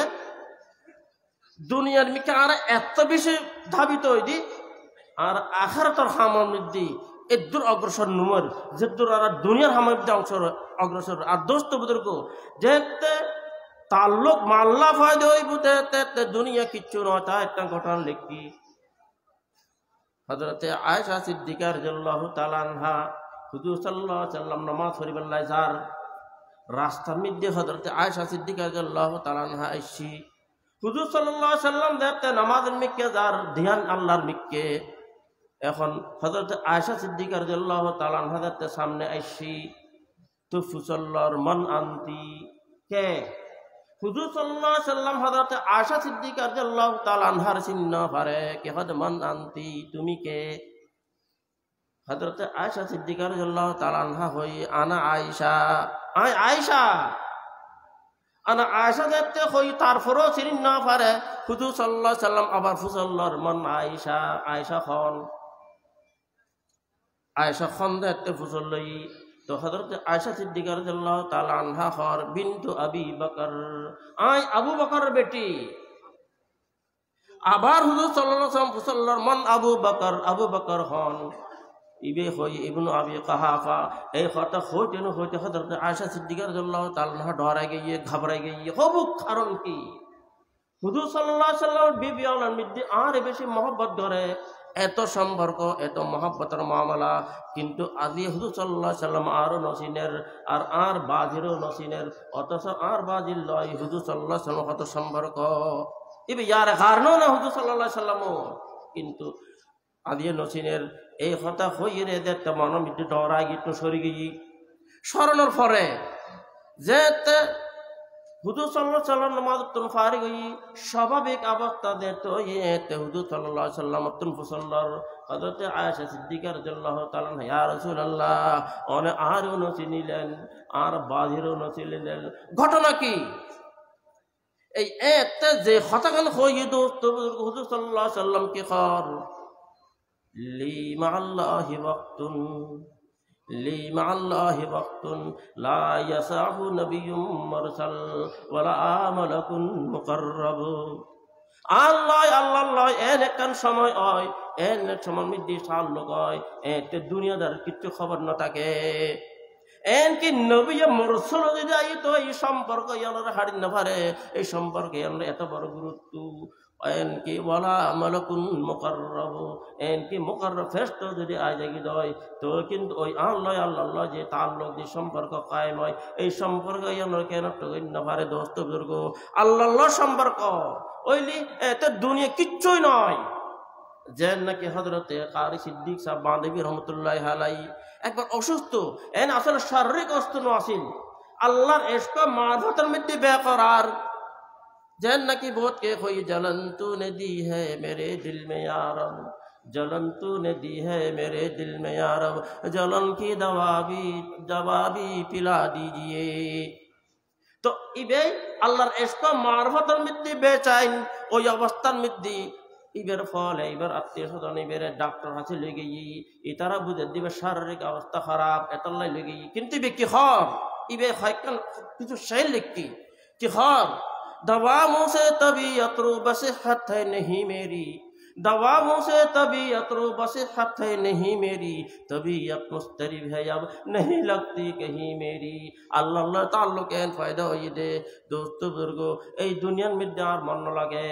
[SPEAKER 1] दुनियार मिके आर एत बेশি ধাবিত হইদি আর আখিরাতের হামন মিদ্দি এদুর অগ্রসর নুমর যেদুর আর দুনিয়ার হামাইতে অগ্রসর আর দোস্ত বুজুর্গ যেতে তাল্লুক মাল্লা ফায়দা হইব তে দুনিয়া কিচ্ছু নয় তা একটা ঘটনা লিখি হযরতে আয়েশা সিদ্দিকা রাদিয়াল্লাহু তাআলা আনহা হুজুর সাল্লাল্লাহু আলাইহি ওয়াসাল্লাম নামাজ পড়িবার যার রাস্তার মধ্যে হযরতে আয়েশা সিদ্দিকা রাদিয়াল্লাহু তাআলা আনহা আইসি হুজুর সাল্লাল্লাহু আলাইহি ওয়াসাল্লাম দেখতে নামাজের মিক্কে যার ধ্যান আল্লাহর মিক্কে এখন হযরতে আয়েশা সিদ্দিকা রাদিয়াল্লাহু তাআলা আনহা দেখতে সামনে আইসি তো ফুসল্লার মান আনতি কে হুজুর সাল্লাল্লাহু আলাইহি ওয়াসাল্লাম হযরতে আয়েশা সিদ্দিকা রাদিয়াল্লাহু তাআলা আনহার চিহ্ন পারে কে হদ মান আনতি তুমি কে হযরতে আয়েশা সিদ্দিকা রাদিয়াল্লাহু তাআলা আনহা হই আনা আয়েশা আয়েশা আনা আয়েশা দেখতে হই তারপরও চিহ্ন পারে হুজুর সাল্লাল্লাহু আলাইহি ওয়াসাল্লাম আবার ফুসল্লার মান আয়েশা আয়েশা খন দেখতে ফুসল্লই তো হযরত আয়েশা সিদ্দিকা রাদিয়াল্লাহু তাআলা আনহা হর বিনতু আবি বকর আবু বকরের বেটি আবার হুজুর সাল্লাল্লাহু আলাইহি ওয়াসাল্লাম ফুসল্লার মান আবু বকর হন ইবে হই ইবনু আবি কাহাফা এই কথা হইতে হযরত আয়েশা সিদ্দিকা রাদিয়াল্লাহু তাআলা আনহা ডরাই গিয়ে ঘাবড়াই গিয়ে হবুক কারণ কি হুজুর সাল্লাল্লাহু আলাইহি ওয়াসাল্লাম বিবি আওলার মধ্যে আর বেশি মহব্বত করে এত সম্পর্ক এত মহব্বতের মামলা কিন্তু আজি হুজুর সাল্লাল্লাহু আলাইহি ওয়াসাল্লাম আরো নসিনের আর বাজিরও নসিনের অথচ আর বাজির লয় হুজুর সাল্লাল্লাহু আলাইহি ওয়াসাল্লাম কত সম্পর্ক ইবে ইয়ার কারণ না হুজুর সাল্লাল্লাহু আলাইহি ওয়াসাল্লাম কিন্তু আজি নসিনের এই কথা হইরে দেখতে মনের মধ্যে ডরাই গিয়ে সরি গিয়ে স্মরণের পরে যেতে হুজুর সাল্লাল্লাহু আলাইহি ওয়াসাল্লাম নামাজ তুন ফারিগ হই স্বাভাবিক অবস্থা দেখতে এতে হুজুর সাল্লাল্লাহু আলাইহি ওয়াসাল্লাম তুন ফুসল্লার হযরত আয়েশা সিদ্দিকা রাদিয়াল্লাহু তাআলা ইয়া রাসূলুল্লাহ ওনে আরও নচিনিলেন আর বাজিরও নচিনিলেন ঘটনা কি এই এতে যে হতাকান হই দোস্ত হুজুর সাল্লাল্লাহু আলাইহি ওয়াসাল্লাম কি কর লি মাআল্লাহি ওয়াক্তুন লি মাআল্লাহি ওয়াক্তুন লা ইয়াসাহু নাবিয়্যুম মুরসাল ওয়ালা মালাকুন মুকাররাব আল্লাহ এন একখান সময় হয় এন এক সময় মধ্যে সাল লোক হয় এতে দুনিয়াদার কিচ্ছু খবর না থাকে এন কি নবী মুরসাল যদি আই তো এই সম্পর্ক ইয়ার হারিয়ে না পারে এই সম্পর্কে আমরা এত বড় গুরুত্ব এনকি ওয়ালা মালাকুন মুকাররাব এনকি মুকাররাব ফেরেশতা যদি আয় জাগি দয় তো কিন্তু ওই আল্লাহ যে তাল্লুক যে সম্পর্ক কায়েম হয় এই সম্পর্ক আমরা কেন না পারে দোস্ত বুজুর্গ আল্লাহ সম্পর্ক ওইলি এতে দুনিয়া কিচ্ছুই নয় যে নাকি হযরতে কারি সিদ্দিক সাহেব বান্দেবী রহমাতুল্লাহি আলাইহি একবার অসুস্থ এন আসলে শারীরিক অসুস্থ আসিল আল্লাহর ইশক মারফতের মধ্যে বেকরার जैन की बहुत के कोई जलन तूने दी है मेरे दिल में यार जलन तूने दी है मेरे दिल में यार जलन की दवा भी पिला दीजिए तो इबे अल्लाहर इश्क मारफतर मिद्दी बेचैन ओई अवस्थार मिद्दी इबर फल इबर आत्मीय स्वजन इबर डॉक्टर हाथे लेगे इतारा बुझे दिबे शारीरिक अवस्था खराब एतल्लाई लेगे किन्तु इबे की खर इबे खयकन किछु शैल लिखती कि खर दवाओं से तबीयत रो बसिहत है नहीं मेरी दवाओं से तबीयत रो बसिहत है नहीं मेरी तबीयत मुस्तरिब है अब नहीं लगती कहीं मेरी अल्लाह ताल्लुक एन फायदा होई दे दोस्त बुजुर्गो এই দুনিয়ার মধ্যে আর মন লাগে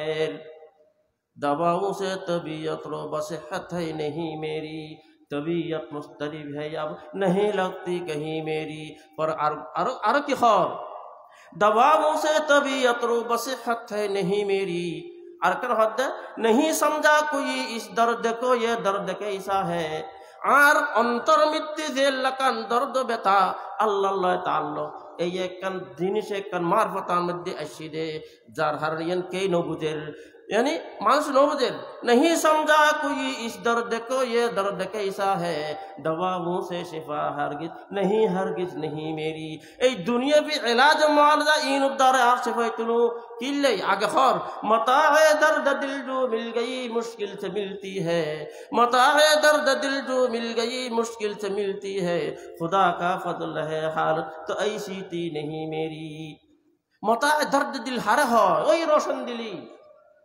[SPEAKER 1] दवाओं से तबीयत रो बसिहत है नहीं मेरी तबीयत मुस्तरिब है अब नहीं लगती कहीं मेरी पर आरो की खबर दवाओं से तबीयत रो बसिहत है नहीं मेरी अरकर हद नहीं समझा कोई इस दर्द को ये दर्द कैसा है आर अंतर मिट्टी जेल लकन दर्द बेता अल्लाह ताल्लुक এই একখান জিনিস একখান মারফতার মধ্যে আসি দে যার হারিয়ান কেই নবুজের यानी मानस नौबुझेर नहीं समझा कोई इस दर्द को ये दर्द कैसा है दवाओं से शिफा हरगिज नहीं मेरी ए दुनिया भी इलाज मुआलजा इन उद्दार आर शिफा तुनु किल्ले आगे खौर मता है दर्द दिल जो मिल गई मुश्किल से मिलती है मता है दर्द दिल जो मिल गई मुश्किल से मिलती है खुदा का फजल है हालत तो ऐसी थी नहीं मेरी मता है दर्द दिल हर हो ओई रोशन दिली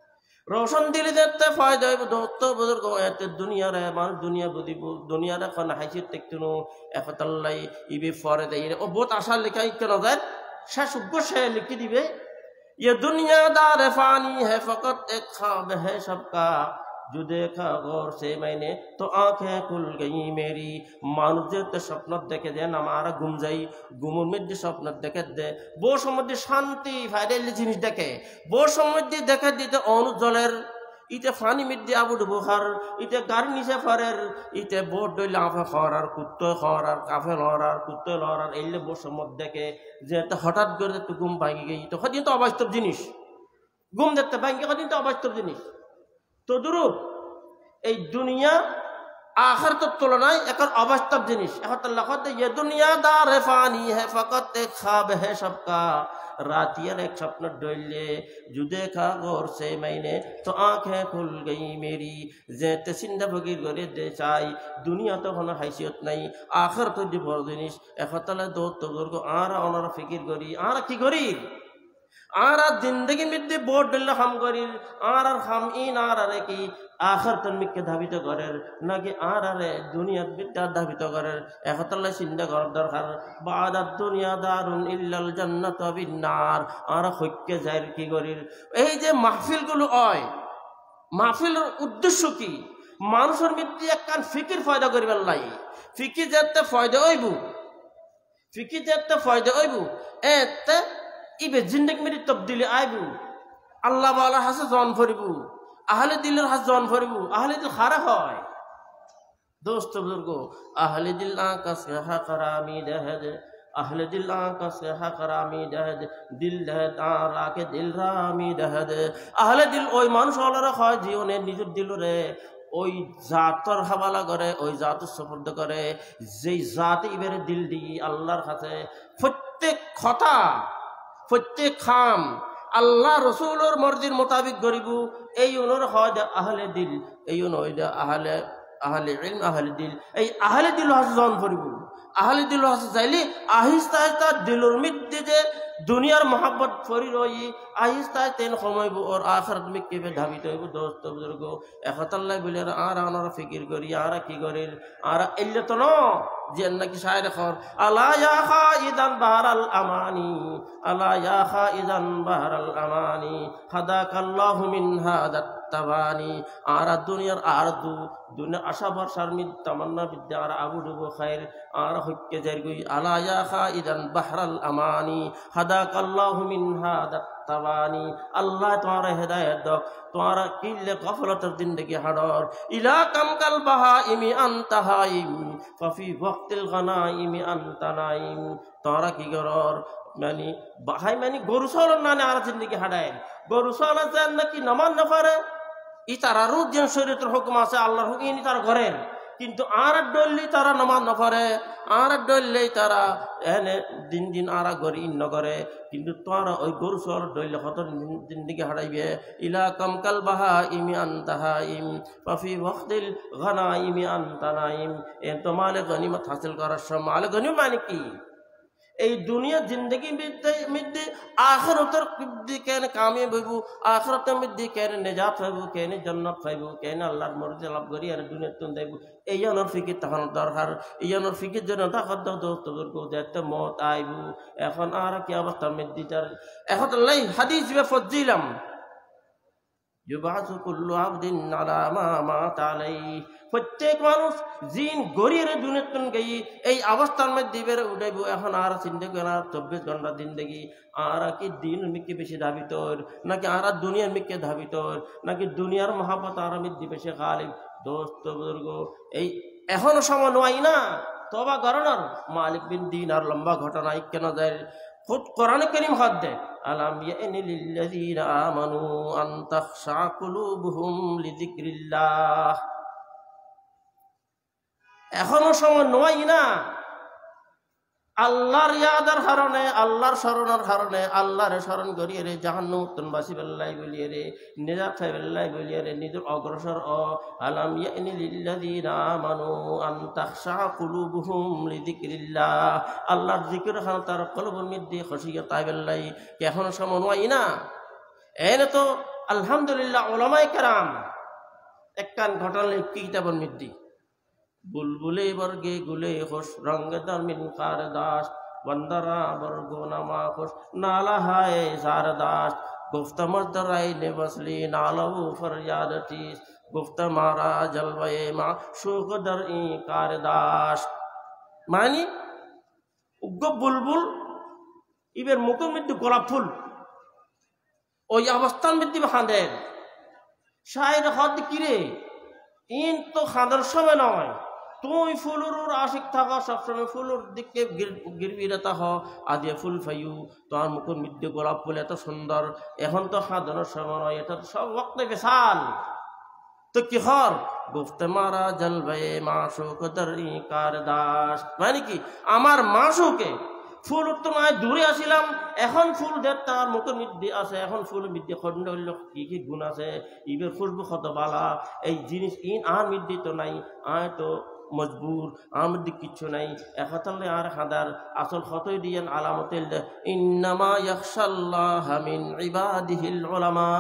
[SPEAKER 1] रोशन दिल देते फायदा दोस्तों बुजुर्ग एते दुनिया रे मान दुनिया बुद्धि दुनिया रे खन हाइसियत तेक्तनो एफतल्लाई इबे फरे दे ओ बहुत आशा लिखाई के नजर शासुग से लिखी दिबे ये दुनिया दार फानी है फकत एक ख्वाब है सबका जो देखा गौर से मैंने तो आंखें खुल गई मेरी मानुष जे स्वप्न देखे देन हमारा घुम जाई घुमोर मध्य स्वप्न देखे दे बो समझे शांति फायदे जिनिस देखे बो समझे देखे दिते अनु जलेर इते फानी मध्य आबुड बुखार इते गाड़ी नीचे फरेर इते बोट डइल आफे खरार कुत्ते खरार काफे लरार कुत्ते लरार एले बो समझ देखे जे हठाৎ करे तो घुम भागी गई तो खदिन तो अवास्तव जिनिस घुम देखते भागी खदिन तो अवास्तव जिनिस तो दुरूप এই দুনিয়া আখিরাতের তুলনায় এক অবাস্তব জিনিস এখন আল্লাহ कहते ये दुनिया दार फानी है फकत एक ख्वाब है सबका रातियार एक स्वप्न डोले जो देखा गौर से मैंने तो आंखें खुल गई मेरी जेते सिंदा फकीर करे दे चाই दुनिया तो কোনো হাইসিয়ত নাই আখিরাত যে বড় জিনিস এখন আল্লাহ দোস্ত বুজুর্গ আর ওনারা ফিকির করি আর কি করি आरा जिंदगी मिद्दे बोट डल्ला हम करिर आरार हम इन आरारे की आखिरत मिक्के धाबित करेर ना कि आरारे दुनिया मिद्दे धाबित करेर एकतल्ला चिंता कर दरकार बादा दुनिया दारुन इल्लाल जन्नत बिन नार आरा खक्के जायर की करिर এই যে মাহফিল গুলো হয় মাহফিলের উদ্দেশ্য কি মানুষের মধ্যে একখান ফিকির ফায়দা করিবার লাই ফিকির যেতে ফায়দা হইবু এতে इबे जिंदगी मेरी तब्दीली आइबू अल्लाह वाला हासे जन फरिबू आहले दिलेर हास जन फरिबू आहले दिल खारा হয় दोस्त बुजुर्गो आहले दिल का से हकरामी दहद आहले दिल का से हकरामी दहद दिल तारा के दिल रामी दहद आहले दिल ওই মানুষ হলরা হয় জীবনে নিজের দিলরে ওই জাতর হাওয়ালা করে ওই জাতর সুপুর্দ করে যেই জাত ইবেরে দিল দি আল্লাহর কাছে প্রত্যেক কথা প্রত্যেক খাম আল্লাহ রসুলের মর্জির মোতাবিক গরিবু এই অনুর হয় আহলে দিল এই অনু আহলে ইলম আহলে দিল এই আহলে দিল হাস জন করিবু আহলে দিল হাস চাইলে আহিস্তা আহিস্তা দিলর মধ্যে যে দুনিয়ার মোহাব্বত ফরি রই আহিস্তা তেন সময়ব ওর আখিরাত মিকে ধাবিত হইব দোস্ত বুজুর্গ একতাল্লাহ বলে আর আনারা ফিকির করি আর কি করির আর এলে তো ন যে নাকি শায়ের খর আলা ইয়া খাইদান বাহারাল আমানি আলা ইয়া খাইদান বাহারাল আমানি হাদাকাল্লাহু মিন হাদাত তাবানি আর দুনিয়ার আর দুনিয়া আশা ভরসার মিদ তামান্না বিদ্যা আর আবু ডুবো খায়ের আর হক্কে জার গই আলা ইয়া খাইদান বাহারাল আমানি হাদাকাল্লাহু মিন হাদাত তাবানি আল্লাহ তোমার হেদায়েত দাও তোমার কিলে গফলতের জিন্দেগি হাড়র ইলা কামকাল বাহাইমি আনতা হাইম ফাফি ওয়াক্তিল গানাইমি আনতা নাইম তোরা কি গরর মানে বাহাই মানে গরু চলন না আর জিন্দেগি হাড়ায় গরু চলা যায় নাকি নামান না পারে ই তারারও যে শরীয়তের হুকুম আছে আল্লাহর হুকুম ইনি তার ঘরের কিন্তু আর ডললি তারা নামাজ না পড়ে আর ডললেই তারা এনে দিন দিন আর গরি ইন্ন করে কিন্তু তোরা ওই গরু সর ডললে কত জিন্দেগি হারাইবে ইলা কামকাল বাহা ইমি আনতাহাইম ফাফি ওয়াক্তিল গানাইমি আনতানাইম এ তো মালে গনিমত হাসিল করার সময় মালে গনিম মানে কি এই দুনিয়া জিন্দগি মধ্যে আখিরাতের মধ্যে কেন কামিয়াব হইব আখিরাতের মধ্যে কেন নিজাত হইব কেন জান্নাত পাইব কেন আল্লাহর মর্জি লাভ করি আর দুনিয়া তুন দেব এই জনের ফিকির তখন দরকার এই জনের ফিকির জন্য তাকত দোস্ত বুজুর্গ যেতে মত আইব এখন আর কি অবস্থার মধ্যে তার এখন আল্লাহ হাদিস বে ফজিলাম ইউবাসু কুল্লু আবদিন আলা মা মাতা আলাইহি প্রত্যেক মানুষ জিন গরিয়ের দুনিয়াতন গই এই অবস্থার মধ্যে বের উঠাইব এখন আর চিন্তা করে 24 ঘন্টা জিন্দেগি আর কি দিন মিকে বেশি ধাবিত নাকি আর দুনিয়ার মিকে ধাবিত নাকি দুনিয়ার মহাব্বত আর মধ্যে বেশি গালিব দোস্ত বুজুর্গ এই এখনো সময় নয় না তওবা করানোর মালিক বিন দিনার লম্বা ঘটনা কেন যায় খুদ কোরআনে কারীম হাত দে আলাম ইয়ানি লিল্লাযিনা আমানু আন তাখশা কুলুবুহুম লিযিকরিল্লাহ এখনো সময় নয় না আল্লাহর ইয়াদার কারণে আল্লাহর শরণের কারণে আল্লাহর শরণ করিয়ে রে জাহান্নাম মুক্তন বাসি বেল্লাই বলিয়ে রে নিজাত হয় বেল্লাই বলিয়ে রে নিজের অগ্রসর আলাম ইয়ানি লিল্লাযিনা আমানু আন তাখশা কুলুবুহুম লিযিকরিল্লাহ আল্লাহর জিকির খান তার কলবের মধ্যে খশিয়ত আই বেল্লাই এখনো সময় নয় না এনে তো আলহামদুলিল্লাহ ওলামায়ে কেরাম একখান ঘটনা কি কিতাবের মধ্যে বুলবুলে বর্গে গুলে হোস রঙ্গে দরমিন কার দাস বন্দরা বর্গ নামা হোস নালা হায় সার দাস গুফত মজদরাই নে বসলি নালবু ফরয়াদ টিস গুফত মারা জলওয়ে মা শুক দর ই কার দাস মানে উগ্র বুলবুল ইবের মুখের মধ্যে গোলাপ ফুল ওই অবস্থার মধ্যে খাঁদেন শায়ের হদ কিরে ইন তো খাঁদার সময় নয় তুই ফুলুর আশিক থাকা সবসময় ফুলুর দিকে গিরবিরতা হ আদিয়ে ফুল ফাইউ তোমার মুখের মধ্যে গোলাপ ফুল এত সুন্দর এখন তো খাঁদানোর সময় নয় এটা তো সব ওয়াক্তে বিশাল তো কি হর গুফতে মারা জলবে মাসুক দরি কার দাস মানে কি আমার মাসুকে ফুল তোমায় দূরে আসিলাম এখন ফুল তার মুখের মধ্যে আছে এখন ফুলের মধ্যে খন্ড হইল কি কি গুণ আছে ইবের খুশবু কত বালা এই জিনিস ইন আর মধ্যে তো নাই আয় তো মজবুর আর মধ্যে কিচ্ছু নাই একতালে আর হাদার আসল খতই দিয়েন আলামতেল ইন্নামা ইয়াখশাল্লাহ মিন ইবাদিহিল উলামা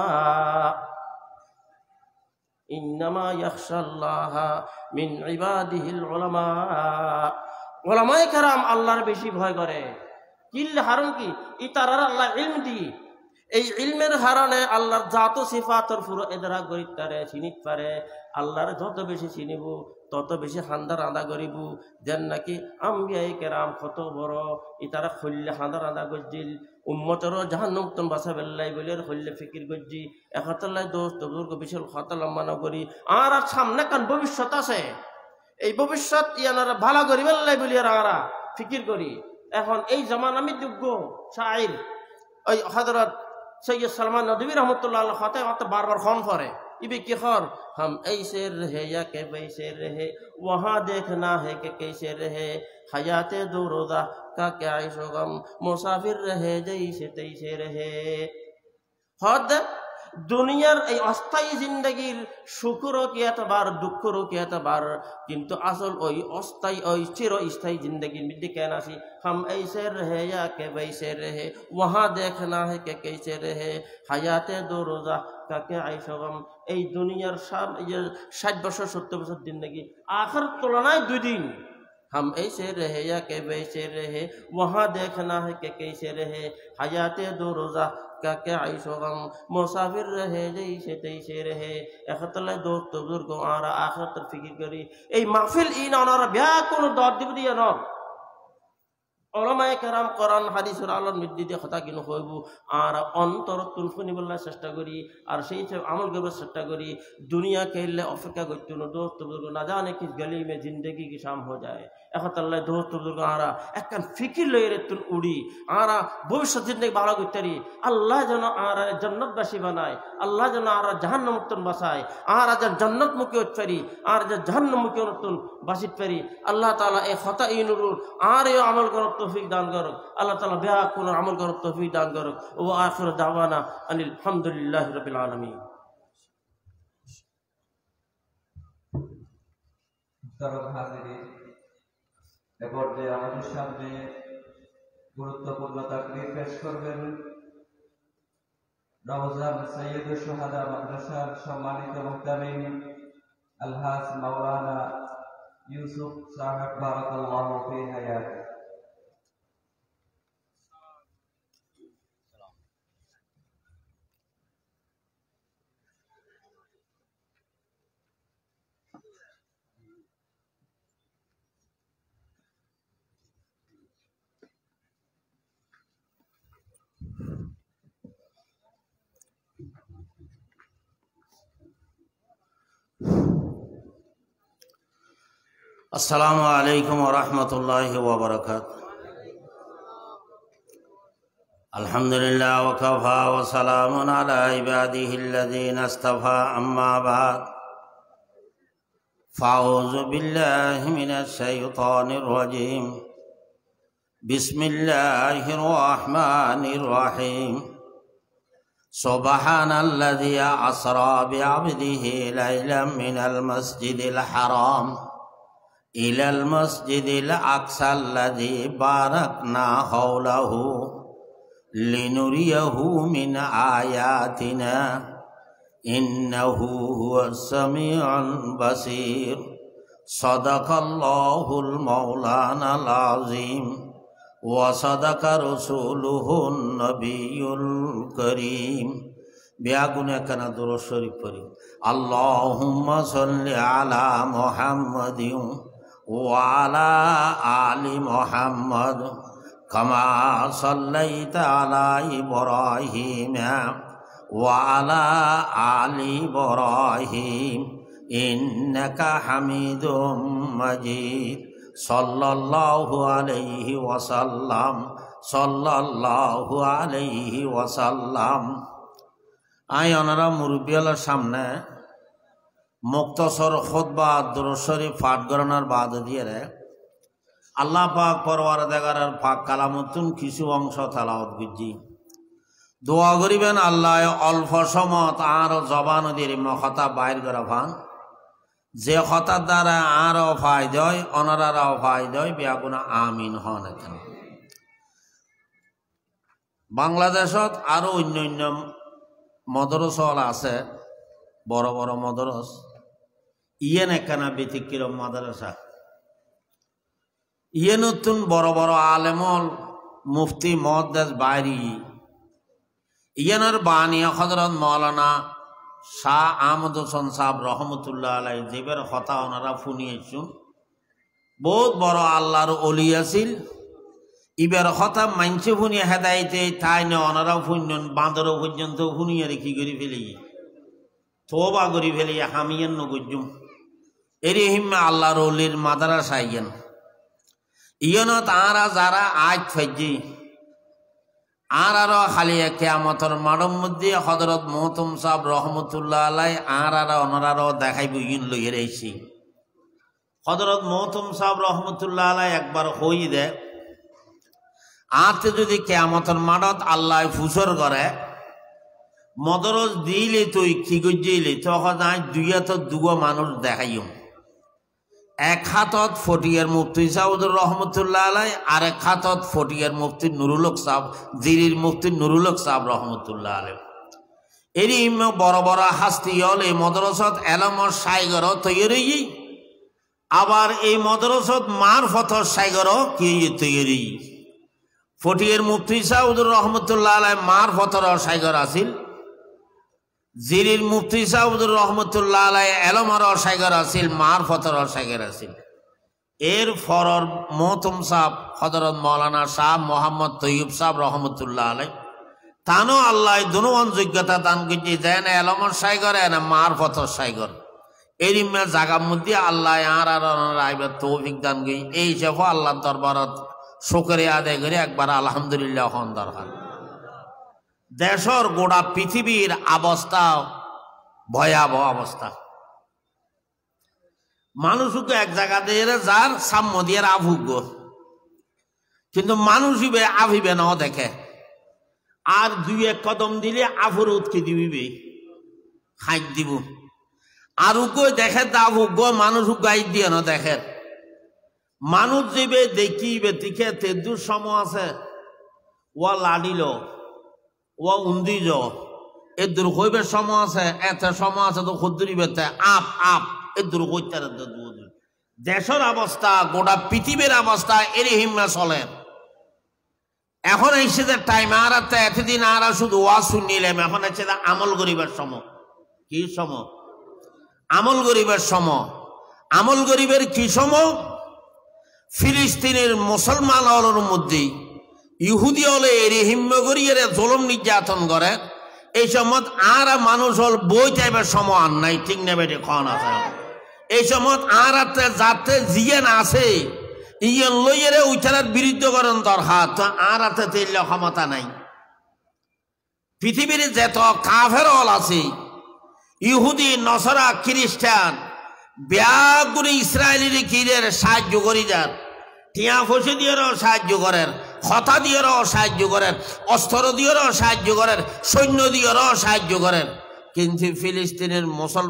[SPEAKER 1] ইন্নামা ইয়াখশাল্লাহ মিন ইবাদিহিল উলামা ওলামায়ে কেরাম আল্লাহর বেশি ভয় করে কিল হারণ কি ই তারার আল্লাহ ইলম দি এই ইলমের হারণে আল্লাহর জাত সিফাতর পুরো এদরা গরিব তারে চিনিত পারে আল্লাহর যত বেশি চিনিব তত বেশি হান্দার আদা করিব যেন নাকি আম্বিয়ায়ে কেরাম কত বড় ই তারা খল্লে হান্দার আদা গজ্জিল উম্মতরও জাহান্নাম তুন বাসা বেল্লাই বলে খল্লে ফিকির গজ্জি একতাল্লাহ দোস্ত বুজুর্গ বিশাল খাতা লম্বা না করি আর সামনে কান ভবিষ্যৎ আছে এই ভবিষ্যৎ ইয়ানারা ভালো করি বেল্লাই বলি আর ফিকির করি এখন এই জামান আমি যোগ্য শাইর ওই হযরত সৈয়দ সলমান নদভী রহমতুল্লাহ আলাইহি খাতে বারবার খন করে ইবে কি খর हम ऐसे रहे या के वैसे रहे वहाँ देखना है कि कैसे रहे हयात दो रोजा का क्या ऐशो गम मुसाफिर रहे जैसे तैसे रहे हद দুনিয়ার এই অস্থায়ী জিন্দগির সুখরও কি এতবার দুঃখরও কি এতবার কিন্তু আসল ওই অস্থায়ী ওই চিরস্থায়ী জিন্দগির মধ্যে কেন আসি हम ऐसे रहे या के वैसे रहे वहाँ देखना है कि कैसे रहे हयाते दो रोजा का क्या ऐशो गम এই দুনিয়ার 60 বছর 70 বছর জিন্দগি আখির তুলনায় 2 দিন हम ऐसे रहे या के वैसे रहे वहाँ देखना है कि कैसे रहे हयाते दो रोजा का क्या ऐशो गम मुसाफिर रहे जैसे तैसे रहे একতলে দোস্ত বুজুর্গ আর আখিরাতের ফিকির করি এই মাহফিল ইন ওনারা ব্যাকুল দর দিব দিয়া ন ওলামায়ে কেরাম কোরআন হাদিসের আলোর মধ্যে কথা কিনো হইব আর অন্তর তুলফুনি বলার চেষ্টা করি আর সেই আমল করার চেষ্টা করি দুনিয়া কেলে অপেক্ষা করতে না দোস্ত বুজুর্গ না জানে কি গলি মে জিন্দগি কি শাম हो जाए একতাল্লাহ দোস্ত বুজুর্গ আর একখান ফিকির লইরে তুন উড়ি আর ভবিষ্যৎ জিন্দগি ভালো করতে আল্লাহ যেন আর জান্নাতবাসী বানায় আল্লাহ যেন আর জাহান্নাম মুক্তন বাসায় আর জান্নাত মুখী হতে পারি আর জাহান্নাম মুখী নতুন বাসিত পারি আল্লাহ তাআলা এই খতা ইনুরুর আর এই আমল করার তৌফিক দান করুক আল্লাহ তাআলা বেয়া কোন আমল করার তৌফিক দান করুক ও আখির দাওয়ানা আনিল হামদুলিল্লাহি রাব্বিল আলামিন
[SPEAKER 2] মুহতারাম হাজিরিন এরপর যে আমাদের সামনে গুরুত্বপূর্ণ তাকরীর পেশ করবেন রওজান সৈয়দুশ শুহাদা মাদ্রাসার সম্মানিত মুহতামিম আলহাজ মাওলানা ইউসুফ সাহেব বারাকাল্লাহু ফি হায়াতি
[SPEAKER 3] अस्सलामु अलैकुम वरहमतुल्लाहि वबरकातुहू अल्हम्दुलिल्लाह वकफा वसलामुन अला इबादिहिल्लज़ीना इस्तफ़ा अम्मा बाद फ़अऊज़ु बिल्लाहि मिनश शैतानिर रजीम बिस्मिल्लाहिर रहमानिर रहीम सुब्हानल्लज़ी अस्रा बिअब्दिही लैलन मिनल मस्जिदिल हराम इलल मस्जिदिल अक़्सल्लज़ी बारकना हौलहू लिनुरियहू मिन आयातिना إنه هو السميع البصير صدق الله المولانا العظيم وصدق رسوله النبي الكريم بياغنا كان درود شريف পড়ি اللهم صل على محمد وعلى آل محمد كما صليت على إبراهيم وعلى آل إبراهيم إنك حميد مجيد صلى الله عليه وسلم صلى الله عليه وسلم আই ওনারা মুরব্বিয়ালার সামনে মুক্তসর খুতবা দুরূদ শরীফ পাঠ করানোর বাদ দিয়ে আল্লাহ পাক পরওয়ারদিগারের পাক কালামতুন কিছু অংশ তেলাওয়াত করছি দোয়া করিবেন আল্লাহ অল্প সময় আর জবান দিয়ে কথা বাইর করা পান যে কথার দ্বারা আরও ফায়দা হয় অনারাও ফায়দা হয় বিয়াগুনা আমিন হন এখানে বাংলাদেশত আরো অন্যান্য মদরস আছে বড় বড় মদরস ইয়েন একখানা ব্যতিক্রম মাদ্রাসা ইয়ে নতুন বড় বড় আলেমল মুফতি মুহাদ্দিস বাইরি ইয়ানের বানিয়া হযরত মাওলানা শাহ আহমদ হোসেন সাহেব রহমতুল্লাহ আলাইহি জিবের কথা ওনারা শুনিয়েছেন বহুত বড় আল্লাহর ওলি আছিল ইবের কথা মানছে শুনিয়ে হেদায়েতে তাই না ওনারাও শুনলেন বাঁদরও পর্যন্ত শুনিয়ে রেখি করে ফেলি তোবা করে ফেলি হামিয়ান নগুজুম এরি হিম্মে আল্লাহর ওলির মাদ্রাসা ইয়েন ইয়েন তাঁরা যারা আজ ফেজি আর আরো খালি কিয়ামতের মাঠের মধ্যে হযরত মুহতাম সাহেব রহমতুল্লাহ আলাইহি আর ওনারাও দেখাইব ইন লইয়ে রইছি হযরত মুহতাম সাহেব রহমতুল্লাহ আলাইহি একবার হই দে আতে যদি কিয়ামতের মাঠত আল্লাহ ফুসর করে মদরজ দিলে তুই কি গজিলে তখন আজ দুইয়াত দুগো মানুষ দেখাইম এক হাতত ফটিয়ার মুফতি সাউদুর রহমতুল্লাহ আলাইহি আর এক হাতত ফটিয়ার মুফতি নুরুল হক সাহেব জিরির মুফতি নুরুল হক সাহেব রহমতুল্লাহ আলাইহি এরি বড় বড় হাস্তি হল এই মদরসত এলমর সাইগর তৈরি আবার এই মদরসত মারফতর সাইগর কি তৈরি ফটিয়ার মুফতি সাউদুর রহমতুল্লাহ আলাইহি মারফতর সাইগর আছিল জিরির মুফতি সাউদুর রহমতুল্লাহ আলাইহি এলমর সাইগর আছিল মারফতর সাইগর আছিল এর ফরর মুহতাম সাহেব হযরত মাওলানা শাহ মোহাম্মদ তৈয়ব সাহেব রহমতুল্লাহ আলাইহি তানো আল্লাহ দুনুন যোগ্যতা দান করছে যেন এলমর সাইগর না মারফতর সাইগর এরিমে জায়গার মধ্যে আল্লাহ আর আইবার তৌফিক দান করি এই সব আল্লাহর দরবারত শুকরিয়া আদায় করে একবার আলহামদুলিল্লাহ হন দরকার দেশর গোটা পৃথিবীর অবস্থা ভয়াবহ অবস্থা মানুষকে এক জায়গা দিয়ে যার সাম্য দিয়ে আভুজ্ঞ কিন্তু মানুষ আভিবে নাও দেখে আর দুই এক কদম দিলে আফুর উৎকে দিবি খাই দিব আর উগো দেখে আভুজ্ঞ মানুষ গাই দিয়ে না দেখে মানুষ যাবে দেখিবে দেখে তেদুর সম আছে ও লাডিল ও উন্দিজ এ দূর হইবে সম আছে এত সম আছে তো খুদ্দুরিবে আপ আপ এ দূর হইতে দেশের অবস্থা গোটা পৃথিবীর অবস্থা এরই হিম্মা চলে এখন এসে যে টাইম আর এতদিন আর শুধু ওয়াজ শুনিলাম এখন এসে আমল গরিবের সম কি সম আমল গরিবের সম আমল গরিবের কি সম ফিলিস্তিনের মুসলমান হলের মধ্যে ইহুদি হলে এরি হিম্ম করি এর জলম নির্যাতন করে এই সময় আর মানুষ হল বই চাইবার সময় আর নাই ঠিক নেবে খন আছে এই সময় আর যাতে জিয়েন আছে ইয়েন লইয়েরে উইটার বিরুদ্ধে করেন দরকার তো আর তেলে ক্ষমতা নাই পৃথিবীর যত কাফের হল আছে ইহুদি নসরা খ্রিস্টান ব্যাগুলি ইসরায়েলের কিরের সাহায্য করি যার টিয়া ফসে দিয়েও সাহায্য করেন কথা দিয়েও সাহায্য করেন অস্ত্র দিয়েও সাহায্য করেন সৈন্য দিয়েও সাহায্য করেন কিন্তু ফিলিস্তিনের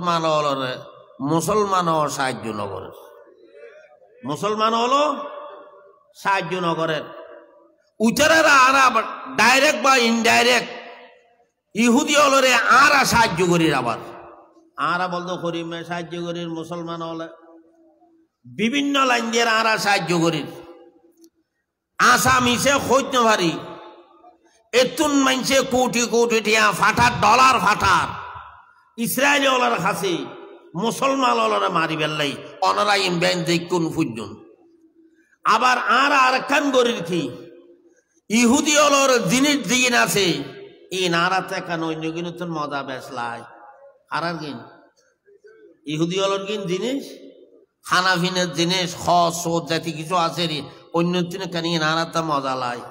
[SPEAKER 3] মুসলমানও সাহায্য ন করেন মুসলমান হলো সাহায্য ন করেন উচারেরা আর ডাইরেক্ট বা ইনডাইরেক্ট ইহুদি হলরে আরা সাহায্য করির আবার আরা বলতো করিমে সাহায্য করির মুসলমান হলে বিভিন্ন লাইন দিয়ে আরা সাহায্য করির আসামিসে খোঁজ ভারি এতুন মানছে কোটি কোটি টিয়া ফাটার ডলার ফাটার ইসরায়েলি ওলার কাছে মুসলমান ওলারা মারি বেল্লাই অনারাইম ব্যান দেখুন ফুজন আবার আর কান গরির কি ইহুদি ওলর জিনিস দিন আছে এই নারাতে কেন অন্য কিন্তু তোর মজা বেসলাই আর কিন ইহুদি ওলর কিন জিনিস খানাফিনের জিনিস খস জাতি কিছু আছে রে অন্য দিনে কেন নারাতে মজা লাই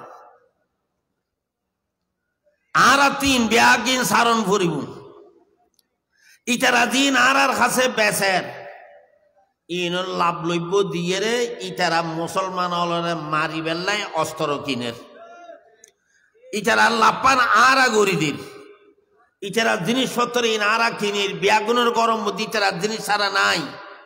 [SPEAKER 3] আর তিন ব্যাগিন সারণ ফুরিব ইতারা দিন আর কাছে বেসের ইন লাভ লইব দিয়ে রে ইতারা মুসলমান অলরে মারি বেল্লাই অস্ত্র কিনের ইতারা লাপান আরা গরিদির ইতারা জিনিসপত্র ইন আরা কিনির ব্যাগুনের গরম মধ্যে ইতারা জিনিস সারা নাই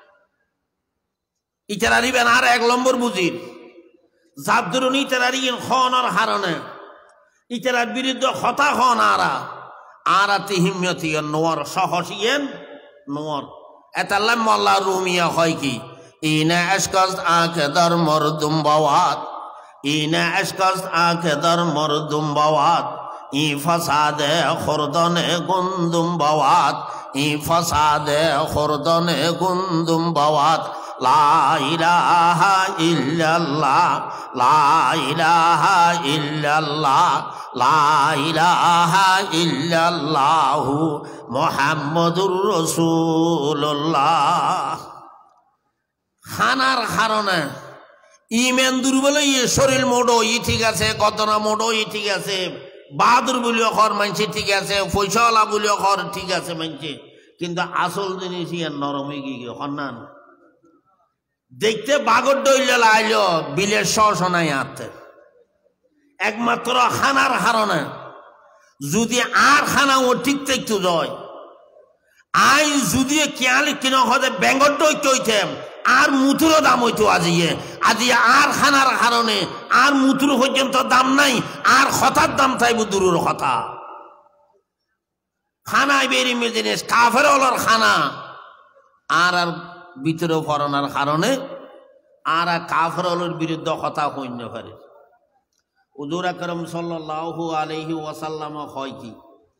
[SPEAKER 3] ইতারা রিবেন আর 1 নম্বর বুঝির যার ধরুন ইতারা রিন খনর হারনে ইতারার বিরুদ্ধে হতা হন আরা তিহিম্যতি নোয়ার সহসিয়েন নোয়ার এতাল্লাম মোল্লা রুমিয়া হয় কি ইনা আশকাস আকে দর মরদুম বাওয়াত ইনা আশকাস আকে দর মরদুম বাওয়াত ই ফাসাদে খুরদনে গুন্দুম বাওয়াত ই ফাসাদে খুরদনে গুন্দুম বাওয়াত লা ইলাহা ইল্লাল্লাহ লা ইলাহা ইল্লাল্লাহ লা ইলাহা ইল্লাল্লাহু মুহাম্মাদুর রাসূলুল্লাহ খানার কারণে ইমান দুর্বল শরীর মোড়ো ই ঠিক আছে কতনা মোড়ো ই ঠিক আছে বাহাদুর বলিও খর মানছি ঠিক আছে পয়সাওয়ালা বলিও খর ঠিক আছে মানছি কিন্তু আসল জিনিস ইয়ার নরমে গিয়ে হন্নান দেখতে বাগর দইল আইল বিলের শোনাই আতে একমাত্র খানার হারণে যদি আর খানা ও ঠিক থাকতো যায় আই যদি কেয়ালি কিনা হতে বেঙ্গর দইতে হইতাম আর মুথুরও দাম হইতো আজিয়ে আর খানার কারণে আর মুথুর পর্যন্ত দাম নাই আর হঠাৎ দাম চাইব দূরের কথা খানায় বেরিয়ে জিনিস কাফের হলার খানা আর ভিতরে ফরনার কারণে আর কাফের হলের বিরুদ্ধে কথা হইন পারে হুজুর আকরাম সাল্লাল্লাহু আলাইহি ওয়াসাল্লাম হয় কি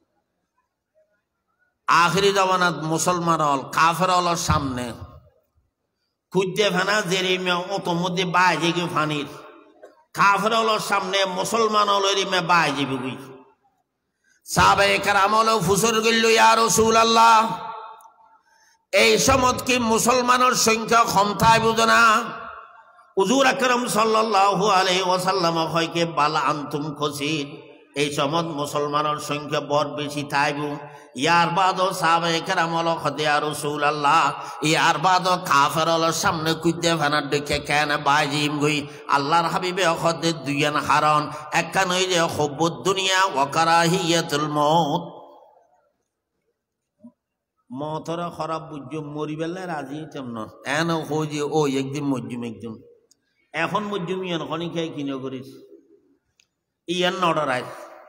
[SPEAKER 3] আখিরি জামানাত মুসলমান হল কাফের হলের সামনে খুঁজতে ফেনা জেরিমে অত মধ্যে বাজে গিয়ে ফানির কাফের হলের সামনে মুসলমান হলের মে বাজে বুঝি সাহাবায়ে কেরাম হলো ফুসর গইল ইয়া রাসূলুল্লাহ এই সমত কি মুসলমানের সংখ্যা ক্ষমতায় বুঝো না হুজুর আকরাম সাল্লাল্লাহু আলাইহি ওয়াসাল্লাম হয় কে বালা আনতুম খসির এই সমত মুসলমানের সংখ্যা বড় বেশি থাইব ইয়ার বাদও সাহাবায়ে কেরাম হলো খদে ইয়া রাসূলুল্লাহ ইয়ার বাদও কাফের হলো সামনে কুইতে ফানার দেখে কেন বাজিম গই আল্লাহর হাবিবে খদে দুইয়ান হারন একখান হই যে হুব্বুদ দুনিয়া ওয়া কারাহিয়াতুল মউত মতরা খারাপ বুঝো মরি বেলা রাজি তেমন এন হয়ে ও একদিন মজ্জুম একজন এখন মজ্জুম ইয়ান খনি খাই কিনে করিস ইয়ান নডরাই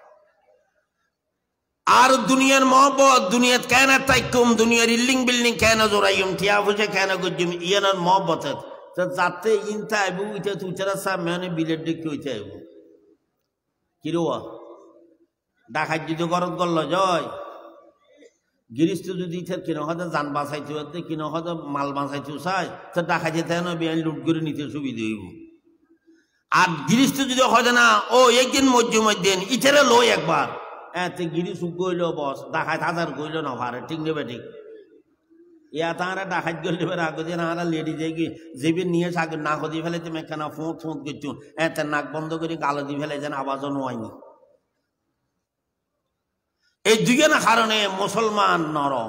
[SPEAKER 3] আর দুনিয়ার মহব্বত দুনিয়াত কেন তাইকুম দুনিয়ার ইল্ডিং বিল্ডিং কেন জোরাইম টিয়া বুঝে কেন গুজুম ইয়ানোর মহব্বত যাতে ইনতা আইব উইটা তুইতারা সামনে বিলেট দেখতে হইতে আইব কিরোয়া ডাকাত যদি গরত গল্ল জয় গিরিস্ত যদি কিনো হয়তো যান বাঁচাইতে হতে কিনো হয়তো মাল বাঁচাইতে চাই তো ডাকাইতে তাই না বেআইন লুট করে নিতে সুবিধা হইব আর গিরিস্ত যদি হয় না ও একদিন মধ্যদিন ইটারে লই একবার এতে গিরিশ গইল বস ডাকাত হাজার গইল না ভারে ঠিক নেবে ঠিক ইয়া তাহারা ডাকাত গইলে বের আগে যে না লেডি যাই কি যেবি নিয়ে সাগর না হদি ফেলে তুমি কেন ফোঁত ফোঁত করছো এতে নাক বন্ধ করে গালো দিয়ে ফেলে যেন আওয়াজও নয়নি এই দুইজনের কারণে মুসলমান নরম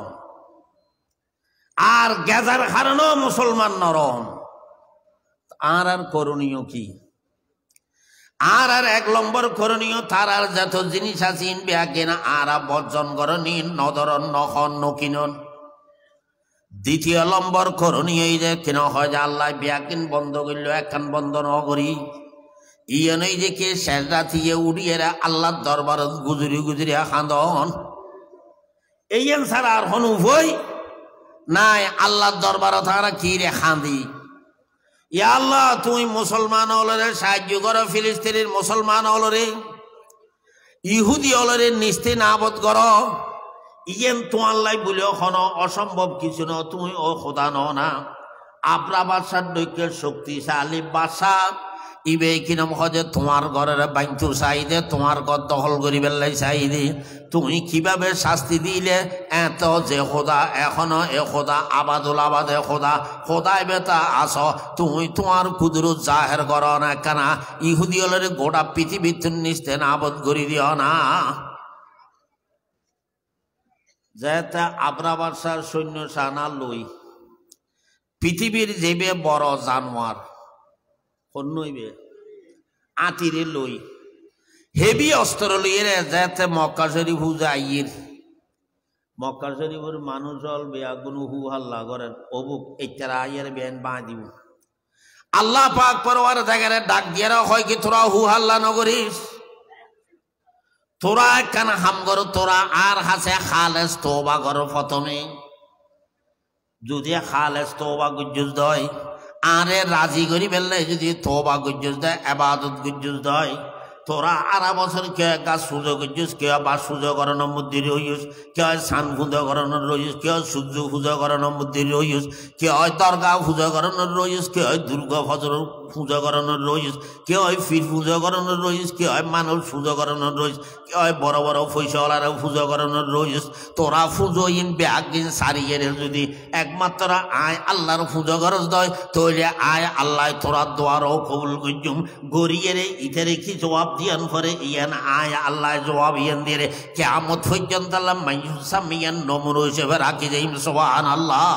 [SPEAKER 3] আর গেজার কারণেও মুসলমান নরম আর করণীয় কি আর 1 নম্বর করণীয় তার আর যত জিনিস আছে ব্যাগেনা আর বর্জন করণী নদরন নখন নকিনন দ্বিতীয় নম্বর করণীয় এই যে কেন হয় যে আল্লাহ ব্যাগিন বন্ধ করল একখান বন্ধ ন করি ইয়ানই যে কে সেজদা থেকে উড়িয়েরা আল্লাহর দরবারত গুজরি গুজরিয়া খান্দন এই ছাড়া আর হন উভয় নাই আল্লাহর দরবারত তারা কি রে খান্দি। ইয়া আল্লাহ তুই মুসলমান হলরে সাহায্য করো, ফিলিস্তিনের মুসলমান হলরে ইহুদি হলরে নিস্তে নাবদ করো। ইয়েন তোমার লাই বলেও হন অসম্ভব কিছু ন, তুমি ও খোদা ন না। আপনা বাদশার দৈক্যের শক্তিশালী বাদশা ইবে কিরম হজে তোমার ঘরের বাইন্তুর চাইদে তোমার ঘর দখল করি বেলাই চাইদে তুমি কিভাবে শাস্তি দিলে এত যে খোদা এখনো এ খোদা আবাদুল আবাদে খোদা খোদায় বেতা আস তুমি তোমার কুদরত জাহের করো না কেনা ইহুদি হলের গোটা পৃথিবীর নিস্তে আবদ করি দিও না। যেটা আবরা বাদশার সৈন্য সানা লই পৃথিবীর যেবে বড় জানোয়ার কন্যইবে আতিরে লই হেভি অস্ত্র লইয়ে যাতে মক্কা শরীফ হুজাইয়ের মক্কা শরীফের মানুষ হল বেয়াগুন হু হাল্লা করেন অবুক এইটারা আইয়ের বেন বাঁ দিব আল্লাহ পাক পরওয়ার জায়গায় ডাক দিয়ে হয় কি তোরা হু হাল্লা নগরিস তোরা কেন হাম কর তোরা আর হাসে খালেস তোবা কর প্রথমে যদি খালেস তোবা গুজ্জুস দয় আরে রাজি করি ফেললে যদি তোবা গুজ্জুস দেয় আবাদত গুজ্জুস দয় তোরা আরা বছর কে গাছ সূর্য গুজ্জুস কে বা সূর্য করানোর মধ্যে রইস কে হয় সান পুজো করানোর রইস কে হয় সূর্য পুজো করানোর মধ্যে রইস কে হয় দরগা পুজো করানোর রইস কে হয় দুর্গা ফজর পুজো করানোর রইস কে হয় ফির পুজো করানোর রইস কে হয় মানুষ পুজো করানোর রইস কে হয় বড় বড় পয়সাওয়ালারা পুজো করানোর রইস তোরা পুজো ইন ব্যাগিন সারিয়ে যদি একমাত্র আয় আল্লাহর পুজো করস দয় তৈলে আয় আল্লাহ তোরা দোয়ারও কবুল গুজুম গড়িয়ে রে ইতারে কি জবাব দিয়ান করে ইয়ান আয় আল্লাহ জবাব ইয়ান দিয়ে রে কিয়ামত পর্যন্ত আল্লাহ মাইয়ুসামিয়ান নমর হিসেবে রাখি যাইম সুবহানাল্লাহ।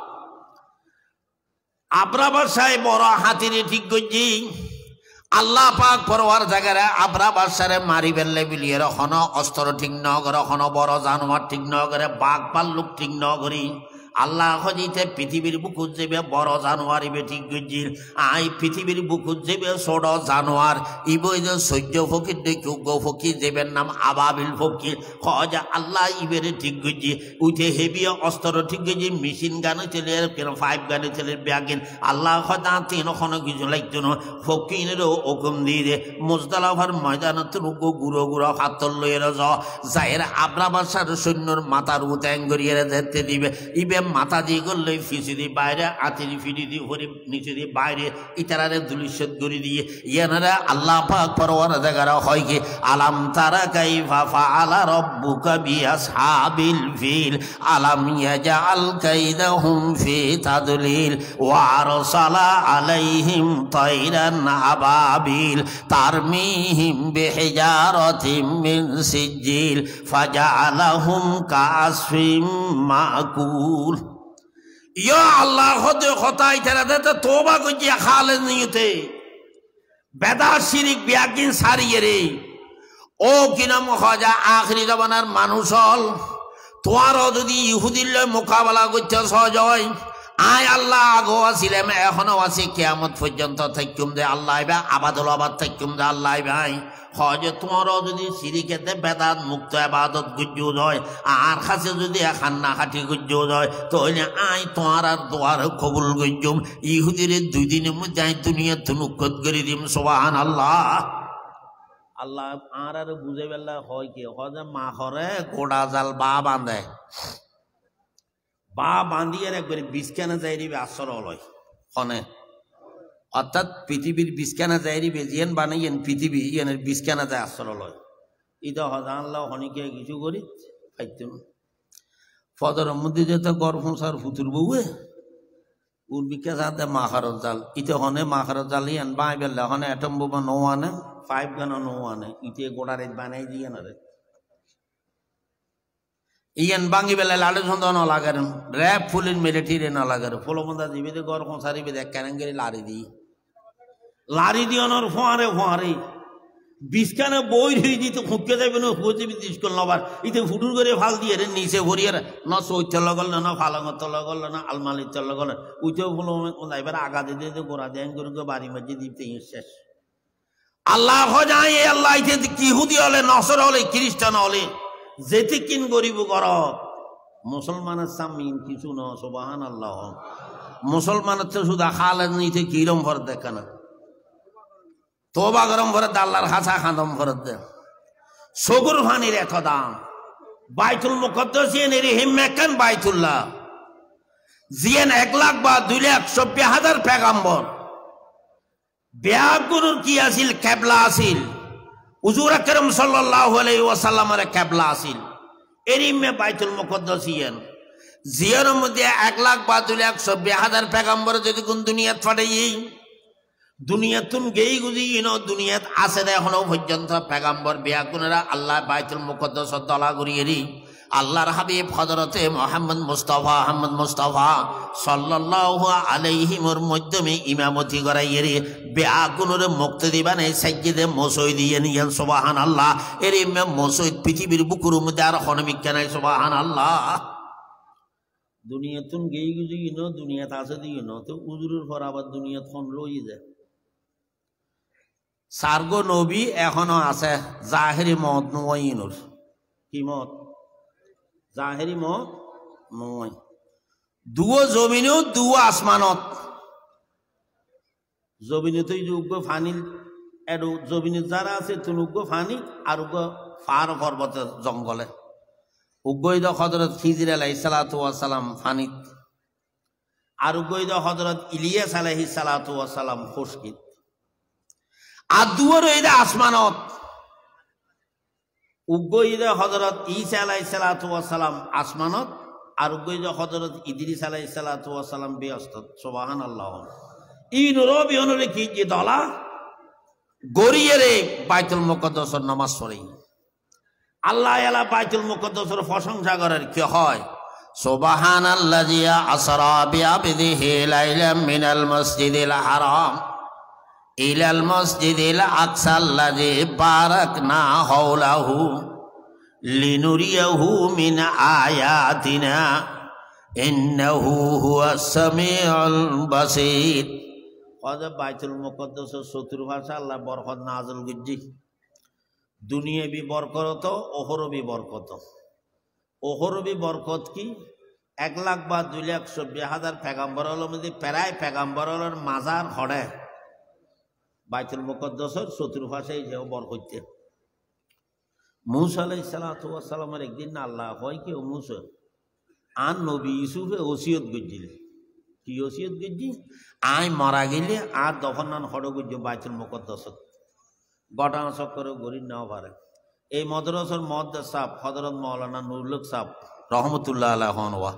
[SPEAKER 3] আবরা বাদশাহ বড় হাতিরে ঠিক করছি আল্লাহ পাক পরওয়ার জায়গায় আবরা বাদশারে মারি ফেললে বিলিয়ে রখন অস্ত্র ঠিক ন করে রখন বড় জানোয়ার ঠিক ন করে বাঘ পাল্লুক ঠিক ন করি আল্লাহ হজিতে পৃথিবীর বুকুত যাবে বড় জানোয়ার ইবে ঠিক করছি আই পৃথিবীর বুকুত যাবে ছোট জানোয়ার ইবে যে সহ্য ফকির যোগ্য ফকির যাবেন নাম আবাবিল ফকির হজ আল্লাহ ইবেরে ঠিক করছি উঠে হেভি অস্ত্র ঠিক করছি মেশিন গানে চলে 5 গানে চলে ব্যাগিন আল্লাহ হজা তিন ওখানে কিছু লাগতো না ফকিরেরও হুকুম দিয়ে দে মুজদালিফার ময়দানত রুগো গুঁড়ো গুঁড়ো হাতল লইয়ে যাইয়ের আবরা বাদশার সৈন্যর মাথার উত্যাং করিয়ে দেখতে দিবে ইবে মাথা দিয়ে করলে ফিসি বাইরে আতিরি ফিরি দিয়ে ভরে নিচে দিয়ে বাইরে ইতারারে দুলিশত করে দিয়ে ইয়ানারা আল্লাহ পাক পরওয়ার জায়গারা হয় কি আলাম তারা কাইফা ফাআলা রাব্বুকা বিআসহাবিল ফিল আলাম ইয়াজআল কাইদাহুম ফি তাদলিল ওয়া আরসালা আলাইহিম তায়রান আবাবিল তারমিহিম বিহিজারাতিম মিন সিজিল ফাজআলাহুম কাসফিম মাকুল। ইয়া আল্লাহ হদে খতাই তেরা দেতে তোবা কইয়া খালে নিয়তে বেদা শিরিক বিয়াকিন সারিয়ে রে ও কিনাম হজা আখরি জমানার মানুষ হল তোমারও যদি ইহুদির মোকাবেলা করতে সহজ হয় আয় আল্লাহ আগো আসিলাম এখনো আছি কিয়ামত পর্যন্ত থাকুম দে আল্লাহ আবাদুল আবাদ থাকুম দে আল্লাহ ভাই হজ তোমারও যদি সিরিকেতে বেদাত মুক্ত আবাদত গুজ্জুদ হয় আর কাছে যদি খান্না খাটি গুজ্জুদ হয় তাহলে আই তোমার আর দোয়ার কবুল গুজ্জুম ইহুদির 2 দিনের মধ্যে আই দুনিয়া তুনুকত করে দিম সুবহানাল্লাহ। আল্লাহ আর বুঝে বেলা হয় কি হজে মাখরে গোড়া জাল বা বাঁধে বা বাঁধিয়ে একবারে বিছখানা যাই দিবে আসর লয় হনে অর্থাৎ পৃথিবীর বিছখানা যাই দিবে যেন বানাইয়েন পৃথিবী ইয়ানের বিছখানা যায় আসর লয় ইটা হজা আল্লাহ হনিকে কিছু করি খাইতে ফদর মধ্যে যেতে গর্ভসার ফুতুর বউয়ে উর্বিকা যাতে মাখারত জাল ইতে হনে মাখারত জাল ইয়ান বাঁই বেলা হনে অ্যাটম বোমা নৌ আনে 5 গানা নৌ আনে ইতে গোড়ারে বানাই দিয়ে না রে ইয়ান বাঙ্গি বেলা লাড়ে সন্দেহ ন লাগারেন র্যাব ফুলিন মিলিটারি ন লাগারে ফলমন্দা জীবিতে গড় খোঁসারি বেদে ক্যারেঙ্গেরি লারি দিয়নর ফোঁয়ারে ফোঁয়ারে বিষখানে বই হয়ে দিতে ফুটকে যাবে না ফুটে স্কুল নবার ইতে ফুটুর করে ফাল দিয়ে রে নিচে ভরিয়ে না চৈত্য লগল না ফালাঙত লগল না আলমালিত লগল উইতেও ফুল এবার আগা দিতে গোড়া দেন করে বাড়ি মাঝে দিতে শেষ আল্লাহ হজাই আল্লাহ ইহুদি হলে নসর হলে খ্রিস্টান হলে যেতে কিন গরিব কর মুসলমানের সামিন কিছু ন সুবহান আল্লাহ মুসলমানের তো শুধু খালেন নিতে কিরম ভরে দেখে না তোবা গরম ভরে আল্লাহর হাসা খাদম ভরে দে সগুর ফানির এত দাম বাইতুল মুকদ্দাস এর হিম্মেকান বাইতুল্লাহ জিয়েন 1 লাখ বা 2,40,000 পেগাম্বর বেয়াগুরুর কি আসিল কেবলা আসিল হুজুর আকরাম সাল্লাল্লাহু আলাইহি ওয়াসাল্লামের কেবলা আসিল এরিমে বাইতুল মুকদ্দাস জিয়ার মধ্যে 1 লাখ বা 2,40,000 পেগাম্বর যদি কোন দুনিয়াত পাঠাই দুনিয়াতুন গেই গুজি দুনিয়াত আছে এখনো পর্যন্ত পেগাম্বর বেয়াগুনেরা আল্লাহ বাইতুল মুকদ্দাস দলা করিয়েরি আল্লাহর হাবিব হযরতে মুহাম্মদ মুস্তাফা সাল্লাল্লাহু আলাইহি ওর মাধ্যমে ইমামতি করাইয়েরি বেয়াগুনের মুক্তি দিবানে সাইয়্যিদে মসজিদ দিয়ে নিয়েন সুবহানাল্লাহ এর ইমাম মসজিদ পৃথিবীর বুকুর মধ্যে আর হনমিকা নাই সুবহানাল্লাহ দুনিয়াতুন গেই গুজি দুনিয়াত আছে তো উজুরের পর আবার দুনিয়াত কোন লই যায় সার্গ নবী এখনো আছে জাহেরি মত নয়নুর কি মত জাহেরি মত নয় দুও জমিনও দুও আসমানত জমিনতেই যোগ্য ফানি এর জমিনে যারা আছে তুনুগ্য ফানি আর ফার পর্বতের জঙ্গলে উগ্গৈদ হযরত খিজির আলাইহিস সালাতু ওয়াস সালাম ফানি আর উগ্গৈদ হযরত ইলিয়াস আলাইহিস সালাতু ওয়াস সালাম খুশকিত আর দুয়ার এইদা আসমানত উগ্গৈদ হযরত ঈসা আলাইহিস সালাতু ওয়াস সালাম আসমানত আর উগ্গৈদ হযরত ইদ্রিস আলাইহিস সালাতু ওয়াস সালাম বেয়স্ত সুবহানাল্লাহ ই নরবি হনরে কি যে দলা গরিয়েরে বাইতুল মুকদ্দাসের নামাজ পড়ে আল্লাহ আলা বাইতুল মুকদ্দাসের প্রশংসা করার কি হয় সুবহানাল্লাযী আসরা বিআবদিহি লাইলাম মিনাল মসজিদিল হারাম ইলাল মসজিদিল আকসাল্লাযী বারাকনা হাওলাহু লিনুরিয়াহু মিন আয়াতিনা ইন্নাহু হুয়াস সামিউল বাসীর কদ বাইতুল মুকদ্দাসের চতুর্পাশে আল্লাহ বরকত নাযিল করজি দুনিয়াবি বরকত ওহরবি বরকত ওহরবি বরকত কি 1 লাখ বা 2,40,000 পেগাম্বর হল মধ্যে প্রায় পেগাম্বর হলের মাজার হড়ে বাইতুল মুকদ্দাসের চতুর্পাশে যেও বরকত মূসা আলাইহিস সালাতু ওয়াস সালামের একদিন আল্লাহ কয় কি ও মূসা আর নবী ইউসুফে ওসিয়ত গজ্জিল কি ওসিয়ত গজ্জি আই মারা গেলে আর দফনান হড় গজ্জ বাইতুল মুকদ্দাসত ঘটনা চক্করে গরিব নাও পারে এই মাদ্রাসার মুহাদ্দিস সাহেব হযরত মাওলানা নুরুল হক সাহেব রহমতুল্লাহ আলাইহি হনওয়া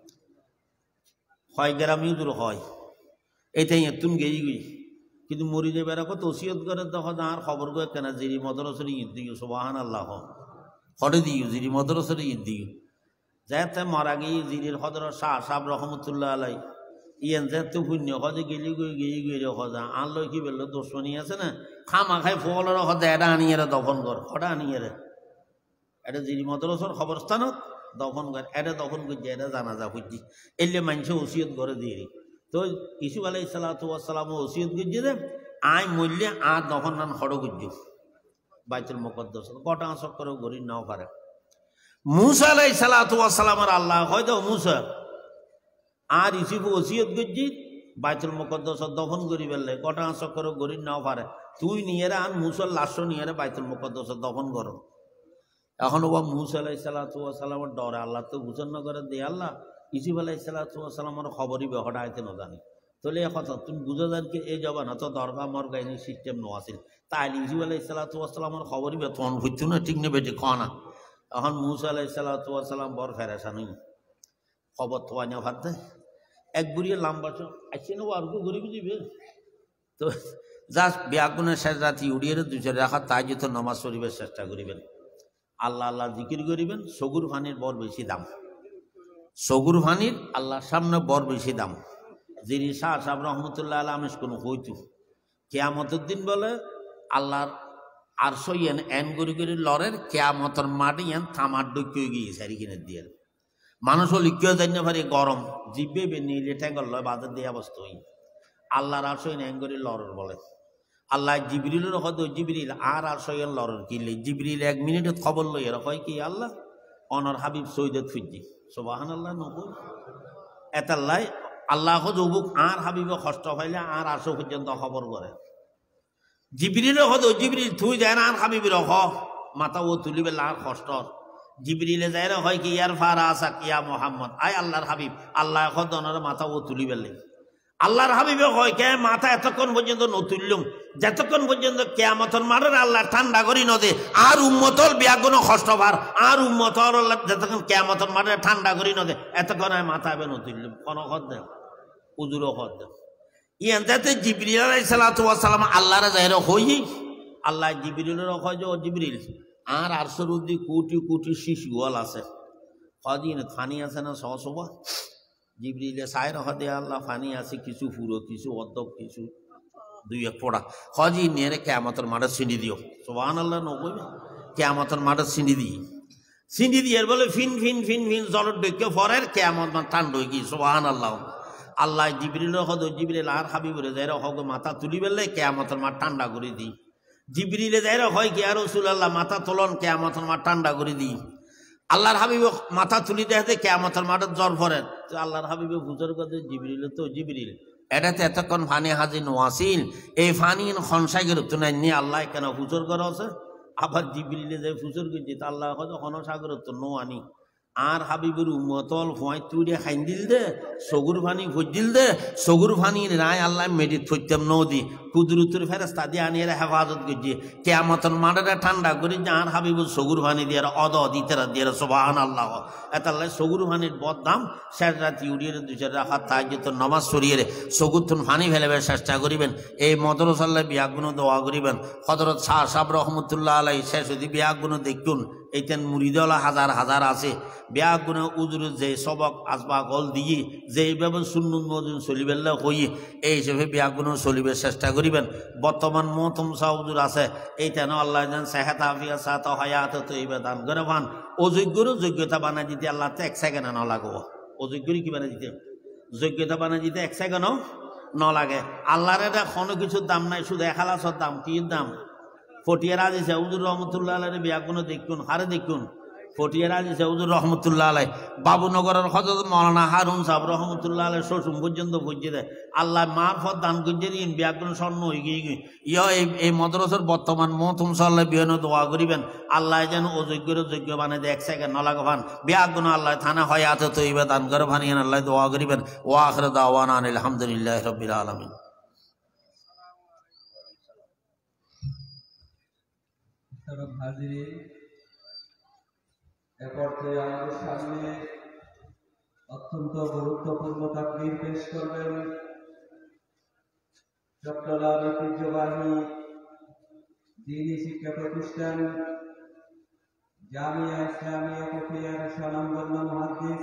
[SPEAKER 3] হয় গ্রাম ইউদুর হয় এটাই তুন গেই গই কিন্তু মরি যাবে এরা কত ওসিয়ত করে তখন আর খবর গো কেন জিরি মাদ্রাসার ঈদ দিও সুবহানাল্লাহ হড়ে দিও জিরি মাদ্রাসার ঈদ দিও যাতে মারা গিয়ে জিরির হযরত শাহ সাহেব রহমতুল্লাহ আলাইহি ইয়ান যেতে পুণ্য হজে গেলি গই রে হজা আনলো কি বললো দুশ্মনী আছে না খামা খাই ফলের হদে এটা আনিয়ে দফন কর হটা আনিয়ে এটা জিরি মাদ্রাসার খবরস্থানত দফন কর এটা দফন করছে এটা জানাজা খুঁজছি এলে মানুষ ওসিয়ত করে দিয়ে তো ইসু আলাইহিস সালাতু ওয়াস সালাম ওসিয়ত করছে যে আয় মূল্যে আর দফন নান হড় করছো বাইতুল মুকদ্দাস ঘটনা চক্করে গরিব নাও পারে মূসা আলাইহিস সালাতু ওয়াস সালামের আল্লাহ হয়তো মূসা আর ইসুফ ওসিয়ত করছি বাইতুল মুকদ্দাস দফন করি ফেললে ঘটনা চক্করে গরিব নাও পারে তুই নিয়ে আন মূসার লাশ নিয়ে বাইতুল মুকদ্দাস দফন করো এখন ও মূসা আলাইহিস সালাতু ওয়াস সালামের ডরে আল্লাহ তো বুঝন না করে দে আল্লাহ ইসুফ আলাইহিস সালাতু ওয়াস সালামের খবরই বেহটা আইতে না জানি তাহলে এ কথা তুমি বুঝো যান কি এই জবান তো দরগা মরগা এই সিস্টেম নো আসিল তাইলে ইসুফ আলাইহিস সালাতু ওয়াস সালামের খবরই বে তখন হইতো না ঠিক না বেটি খানা এখন মূসা আলাইহিস সালাতু ওয়াস সালাম বড় ফেরেশান খবর তো আনা ভাত দেয় এক বুড়িয়ে লম্বা আসছে না আর গরিব দিবে তো জাস্ট ব্যাগুনের শেষ রাতি উড়িয়ে দুইটা রাখা তাই যেত নামাজ পড়িবার চেষ্টা করিবেন আল্লাহ আল্লাহ জিকির করিবেন সগুর ফানির বর বেশি দাম সগুর ফানির আল্লাহর সামনে বর বেশি দাম যিনি শাহ সাহেব রহমতুল্লাহ আলাইহি আমিষ কোনো হইতো কিয়ামতের দিন বলে আল্লাহর আরশ এন গরি গরি লরের কিয়ামতের মাটি এন থামার ডুকে গিয়ে সারি কিনে দিয়ে মানুষ লিখিও জানি পারি গরম জিব্বে নিলে ঠেঙ্গল লয় বাজার দিয়ে অবস্থা হই আল্লাহর আরশ এন গরি লরের বলে আল্লাহ জিবরিলের হদ জিবরিল আর সয়ের লড়র কিনলে জিবরিল 1 মিনিটত খবর লই হয় কি আল্লাহ অনর হাবিব সৈয়দত ফুজি সুবহানাল্লাহ নকুল এতাল্লাই আল্লাহ যুবক আর হাবিবে কষ্ট পাইলে আর আসো পর্যন্ত খবর করে জিবরিল হদ জিবরিল থুই যায় না আর হাবিবের হ মাথা ও তুলিবে লার কষ্ট জিবরিলে যায় হয় কি ইয়ার ফারা আসা কিয়া মোহাম্মদ আয় আল্লাহর হাবিব আল্লাহ হদ অনর মাথা ও তুলিবে আল্লাহর হাবিবে হয় কে মাথা এতক্ষণ পর্যন্ত নতুল্লুম যতক্ষণ পর্যন্ত কেয়ামতর মারের আল্লাহ ঠান্ডা করি নদে আর উম্মতর বিয়াগুন কষ্টবার আর উম্মতর যতক্ষণ কেয়ামতর মারের ঠান্ডা করি নদে এতক্ষণ আমি মাথা হবে নতুল্লুম কোন হদ দেব উজুরও হদ দেব ইয়ান যাতে জিবরিল আলাইহিস সালাতু ওয়াস সালাম আল্লাহর জাহির হই আল্লাহ জিবরিলের কয় যে ও জিবরিল আর আরশরুদ্দি কোটি কোটি শিশুয়াল আছে কদিন ফানি আছে না সহসবা জিবরিলে সাইর হদে আল্লাহ ফানি আছে কিছু পুরো কিছু অর্ধক কিছু 2-1 পড়া হজি নিয়ে কেয়ামতের মাঠে ছিঁড়ি দিও সুবহানাল্লাহ নকই কেয়ামতের মাঠে ছিঁড়ি দিয়ে বলে ফিন ফিন ফিন ফিন জলের ডেকে পরের কেয়ামত ঠান্ডা হয়ে গিয়ে সুবহানাল্লাহ আল্লাহ জিবরিলের হদ জিবরিল আর হাবিবরে যাই হগ মাথা তুলি বেললে কেয়ামতের মাঠ ঠান্ডা করে দিই জিবরিলে যাই হয় কি আর রাসূলুল্লাহ মাথা তোলন কেয়ামতের মাঠ ঠান্ডা করে দিই আল্লাহর হাবিবে মাথা তুলি দেখতে কেয়ামতের মাঠের জ্বর ভরেন আল্লাহর হাবিবে বুঝর কথা জিবরিল তো জিবরিল এটাতে এতক্ষণ ফানি হাজি নোয়াসিল এই ফানি খনসাগের তো নাই আল্লাহ কেন ফুচর করা আছে আবার জিবরিলে যে ফুচর করছি তা আল্লাহ খনসাগর তো নোয়ানি আর হাবিবের উম্মতল ফুয়াই তুড়িয়ে খাইন দিল দে সগুর ফানি ফুজিল দে সগুর ফানির রায় আল্লাহ মেডিট ফুজতাম নদী কুদরতুর ফেরেস্তা দিয়ে আনিয়ে হেফাজত করছি কেয়ামতন মাঠে ঠান্ডা করি যে আর হাবিবুর সগুর ফানি দিয়ে অদ দিতেরা দিয়ে সুবহানাল্লাহ এতাল্লাহ সগুর ফানির বদদাম শেষ রাতি উড়িয়ে 2-4 রাখাত তাহাজ্জুদ নামাজ সরিয়ে সগুর তুন ফানি ফেলেবে চেষ্টা করিবেন এই মদরসাল্লাহ বিয়াগুনো দোয়া করিবেন হযরত শাহ সাহেব রহমতুল্লাহ আলাইহি শেষ যদি বিয়াগুনো দেখুন এইতেন মুরিদওয়ালা হাজার হাজার আছে বিয়াগুনো উজুর যে সবক আসবা গল দিয়ে যে এইভাবে সুন্নুত মজুন চলিবেল্লা হই এই হিসেবে বিয়াগুনো চলিবে চেষ্টা করিবেন বর্তমান মহতম সাউজুর আছে এইতেন আল্লাহ যেন সেহাত আফিয়া সাত হায়াত তো এইবার দান করে ভান অযোগ্যরও যোগ্যতা বানাই দিতে আল্লাহ তো 1 সেকেন্ড ন লাগবো অযোগ্যরই কি বানাই দিতে যোগ্যতা বানাই দিতে 1 সেকেন্ডও ন লাগে আল্লাহর এটা কোনো কিছুর দাম নাই শুধু এখালাসর দাম কি দাম ফটিয়া রাজি সাউজুর রহমতুল্লাহ আলাইহি বিয়াগুনো দেখুন হারে দেখুন ফটিয়া রাজি সাউজুর রহমতুল্লাহ আলাই বাবুনগরের হযরত মাওলানা হারুন সাহেব রহমতুল্লাহ আলাই শ্বশুর পর্যন্ত বুঝিয়ে দেয় আল্লাহ মারফত দান গুজের ইন বিয়াগুনো স্বর্ণ হয়ে গিয়ে এই মদ্রসার বর্তমান মহতম সাল্লাহ বিয়ানো দোয়া করিবেন আল্লাহ যেন অযোগ্যের যোগ্য বানাই দেয় 1 সেকেন্ড নলাগ ভান বিয়াগুনো আল্লাহ থানা হয় আছে তো এইবার দান করে ভানিয়েন আল্লাহ দোয়া করিবেন ওয়া আখিরু দাওয়ানা আলহামদুলিল্লাহি রাব্বিল আলামিন
[SPEAKER 2] আমাদের সামনে অত্যন্ত গুরুত্বপূর্ণ তাকরীর পেশ করবেন চট্টগ্রাম ঐতিহ্যবাহী দ্বীনি শিক্ষা প্রতিষ্ঠান জামিয়া ইসলামিয়া ফকিয়ার স্বনামধন্য মুহাদ্দিস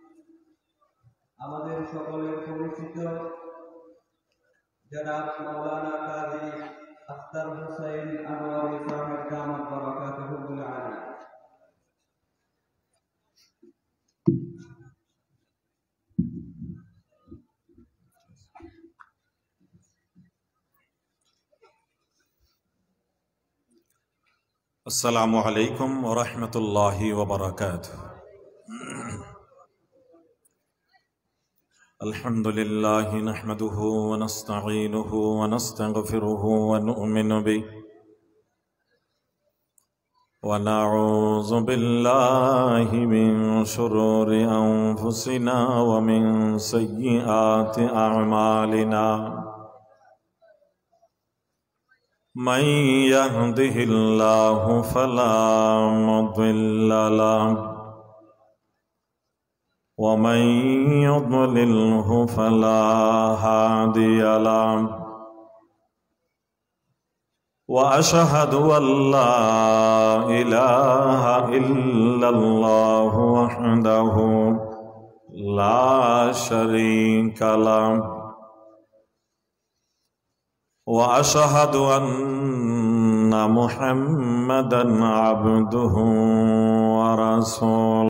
[SPEAKER 2] আমাদের সকলের পরিচিত জনাব মাওলানা কাজী আখতার হোসেন আনোয়ারী সাহেব দামাত বারাকাতুহুল আলী
[SPEAKER 4] السلام عليكم ورحمة الله وبركاته الحمد لله نحمده ونستعينه ونستغفره ونؤمن به ونعوذ بالله من شرور أنفسنا ومن سيئات أعمالنا من يهده الله فلا مضل له ومن يضلله فلا هادي له وأشهد أن لا إله إلا الله وحده لا شريك له وأشهد أن محمدا عبده ورسوله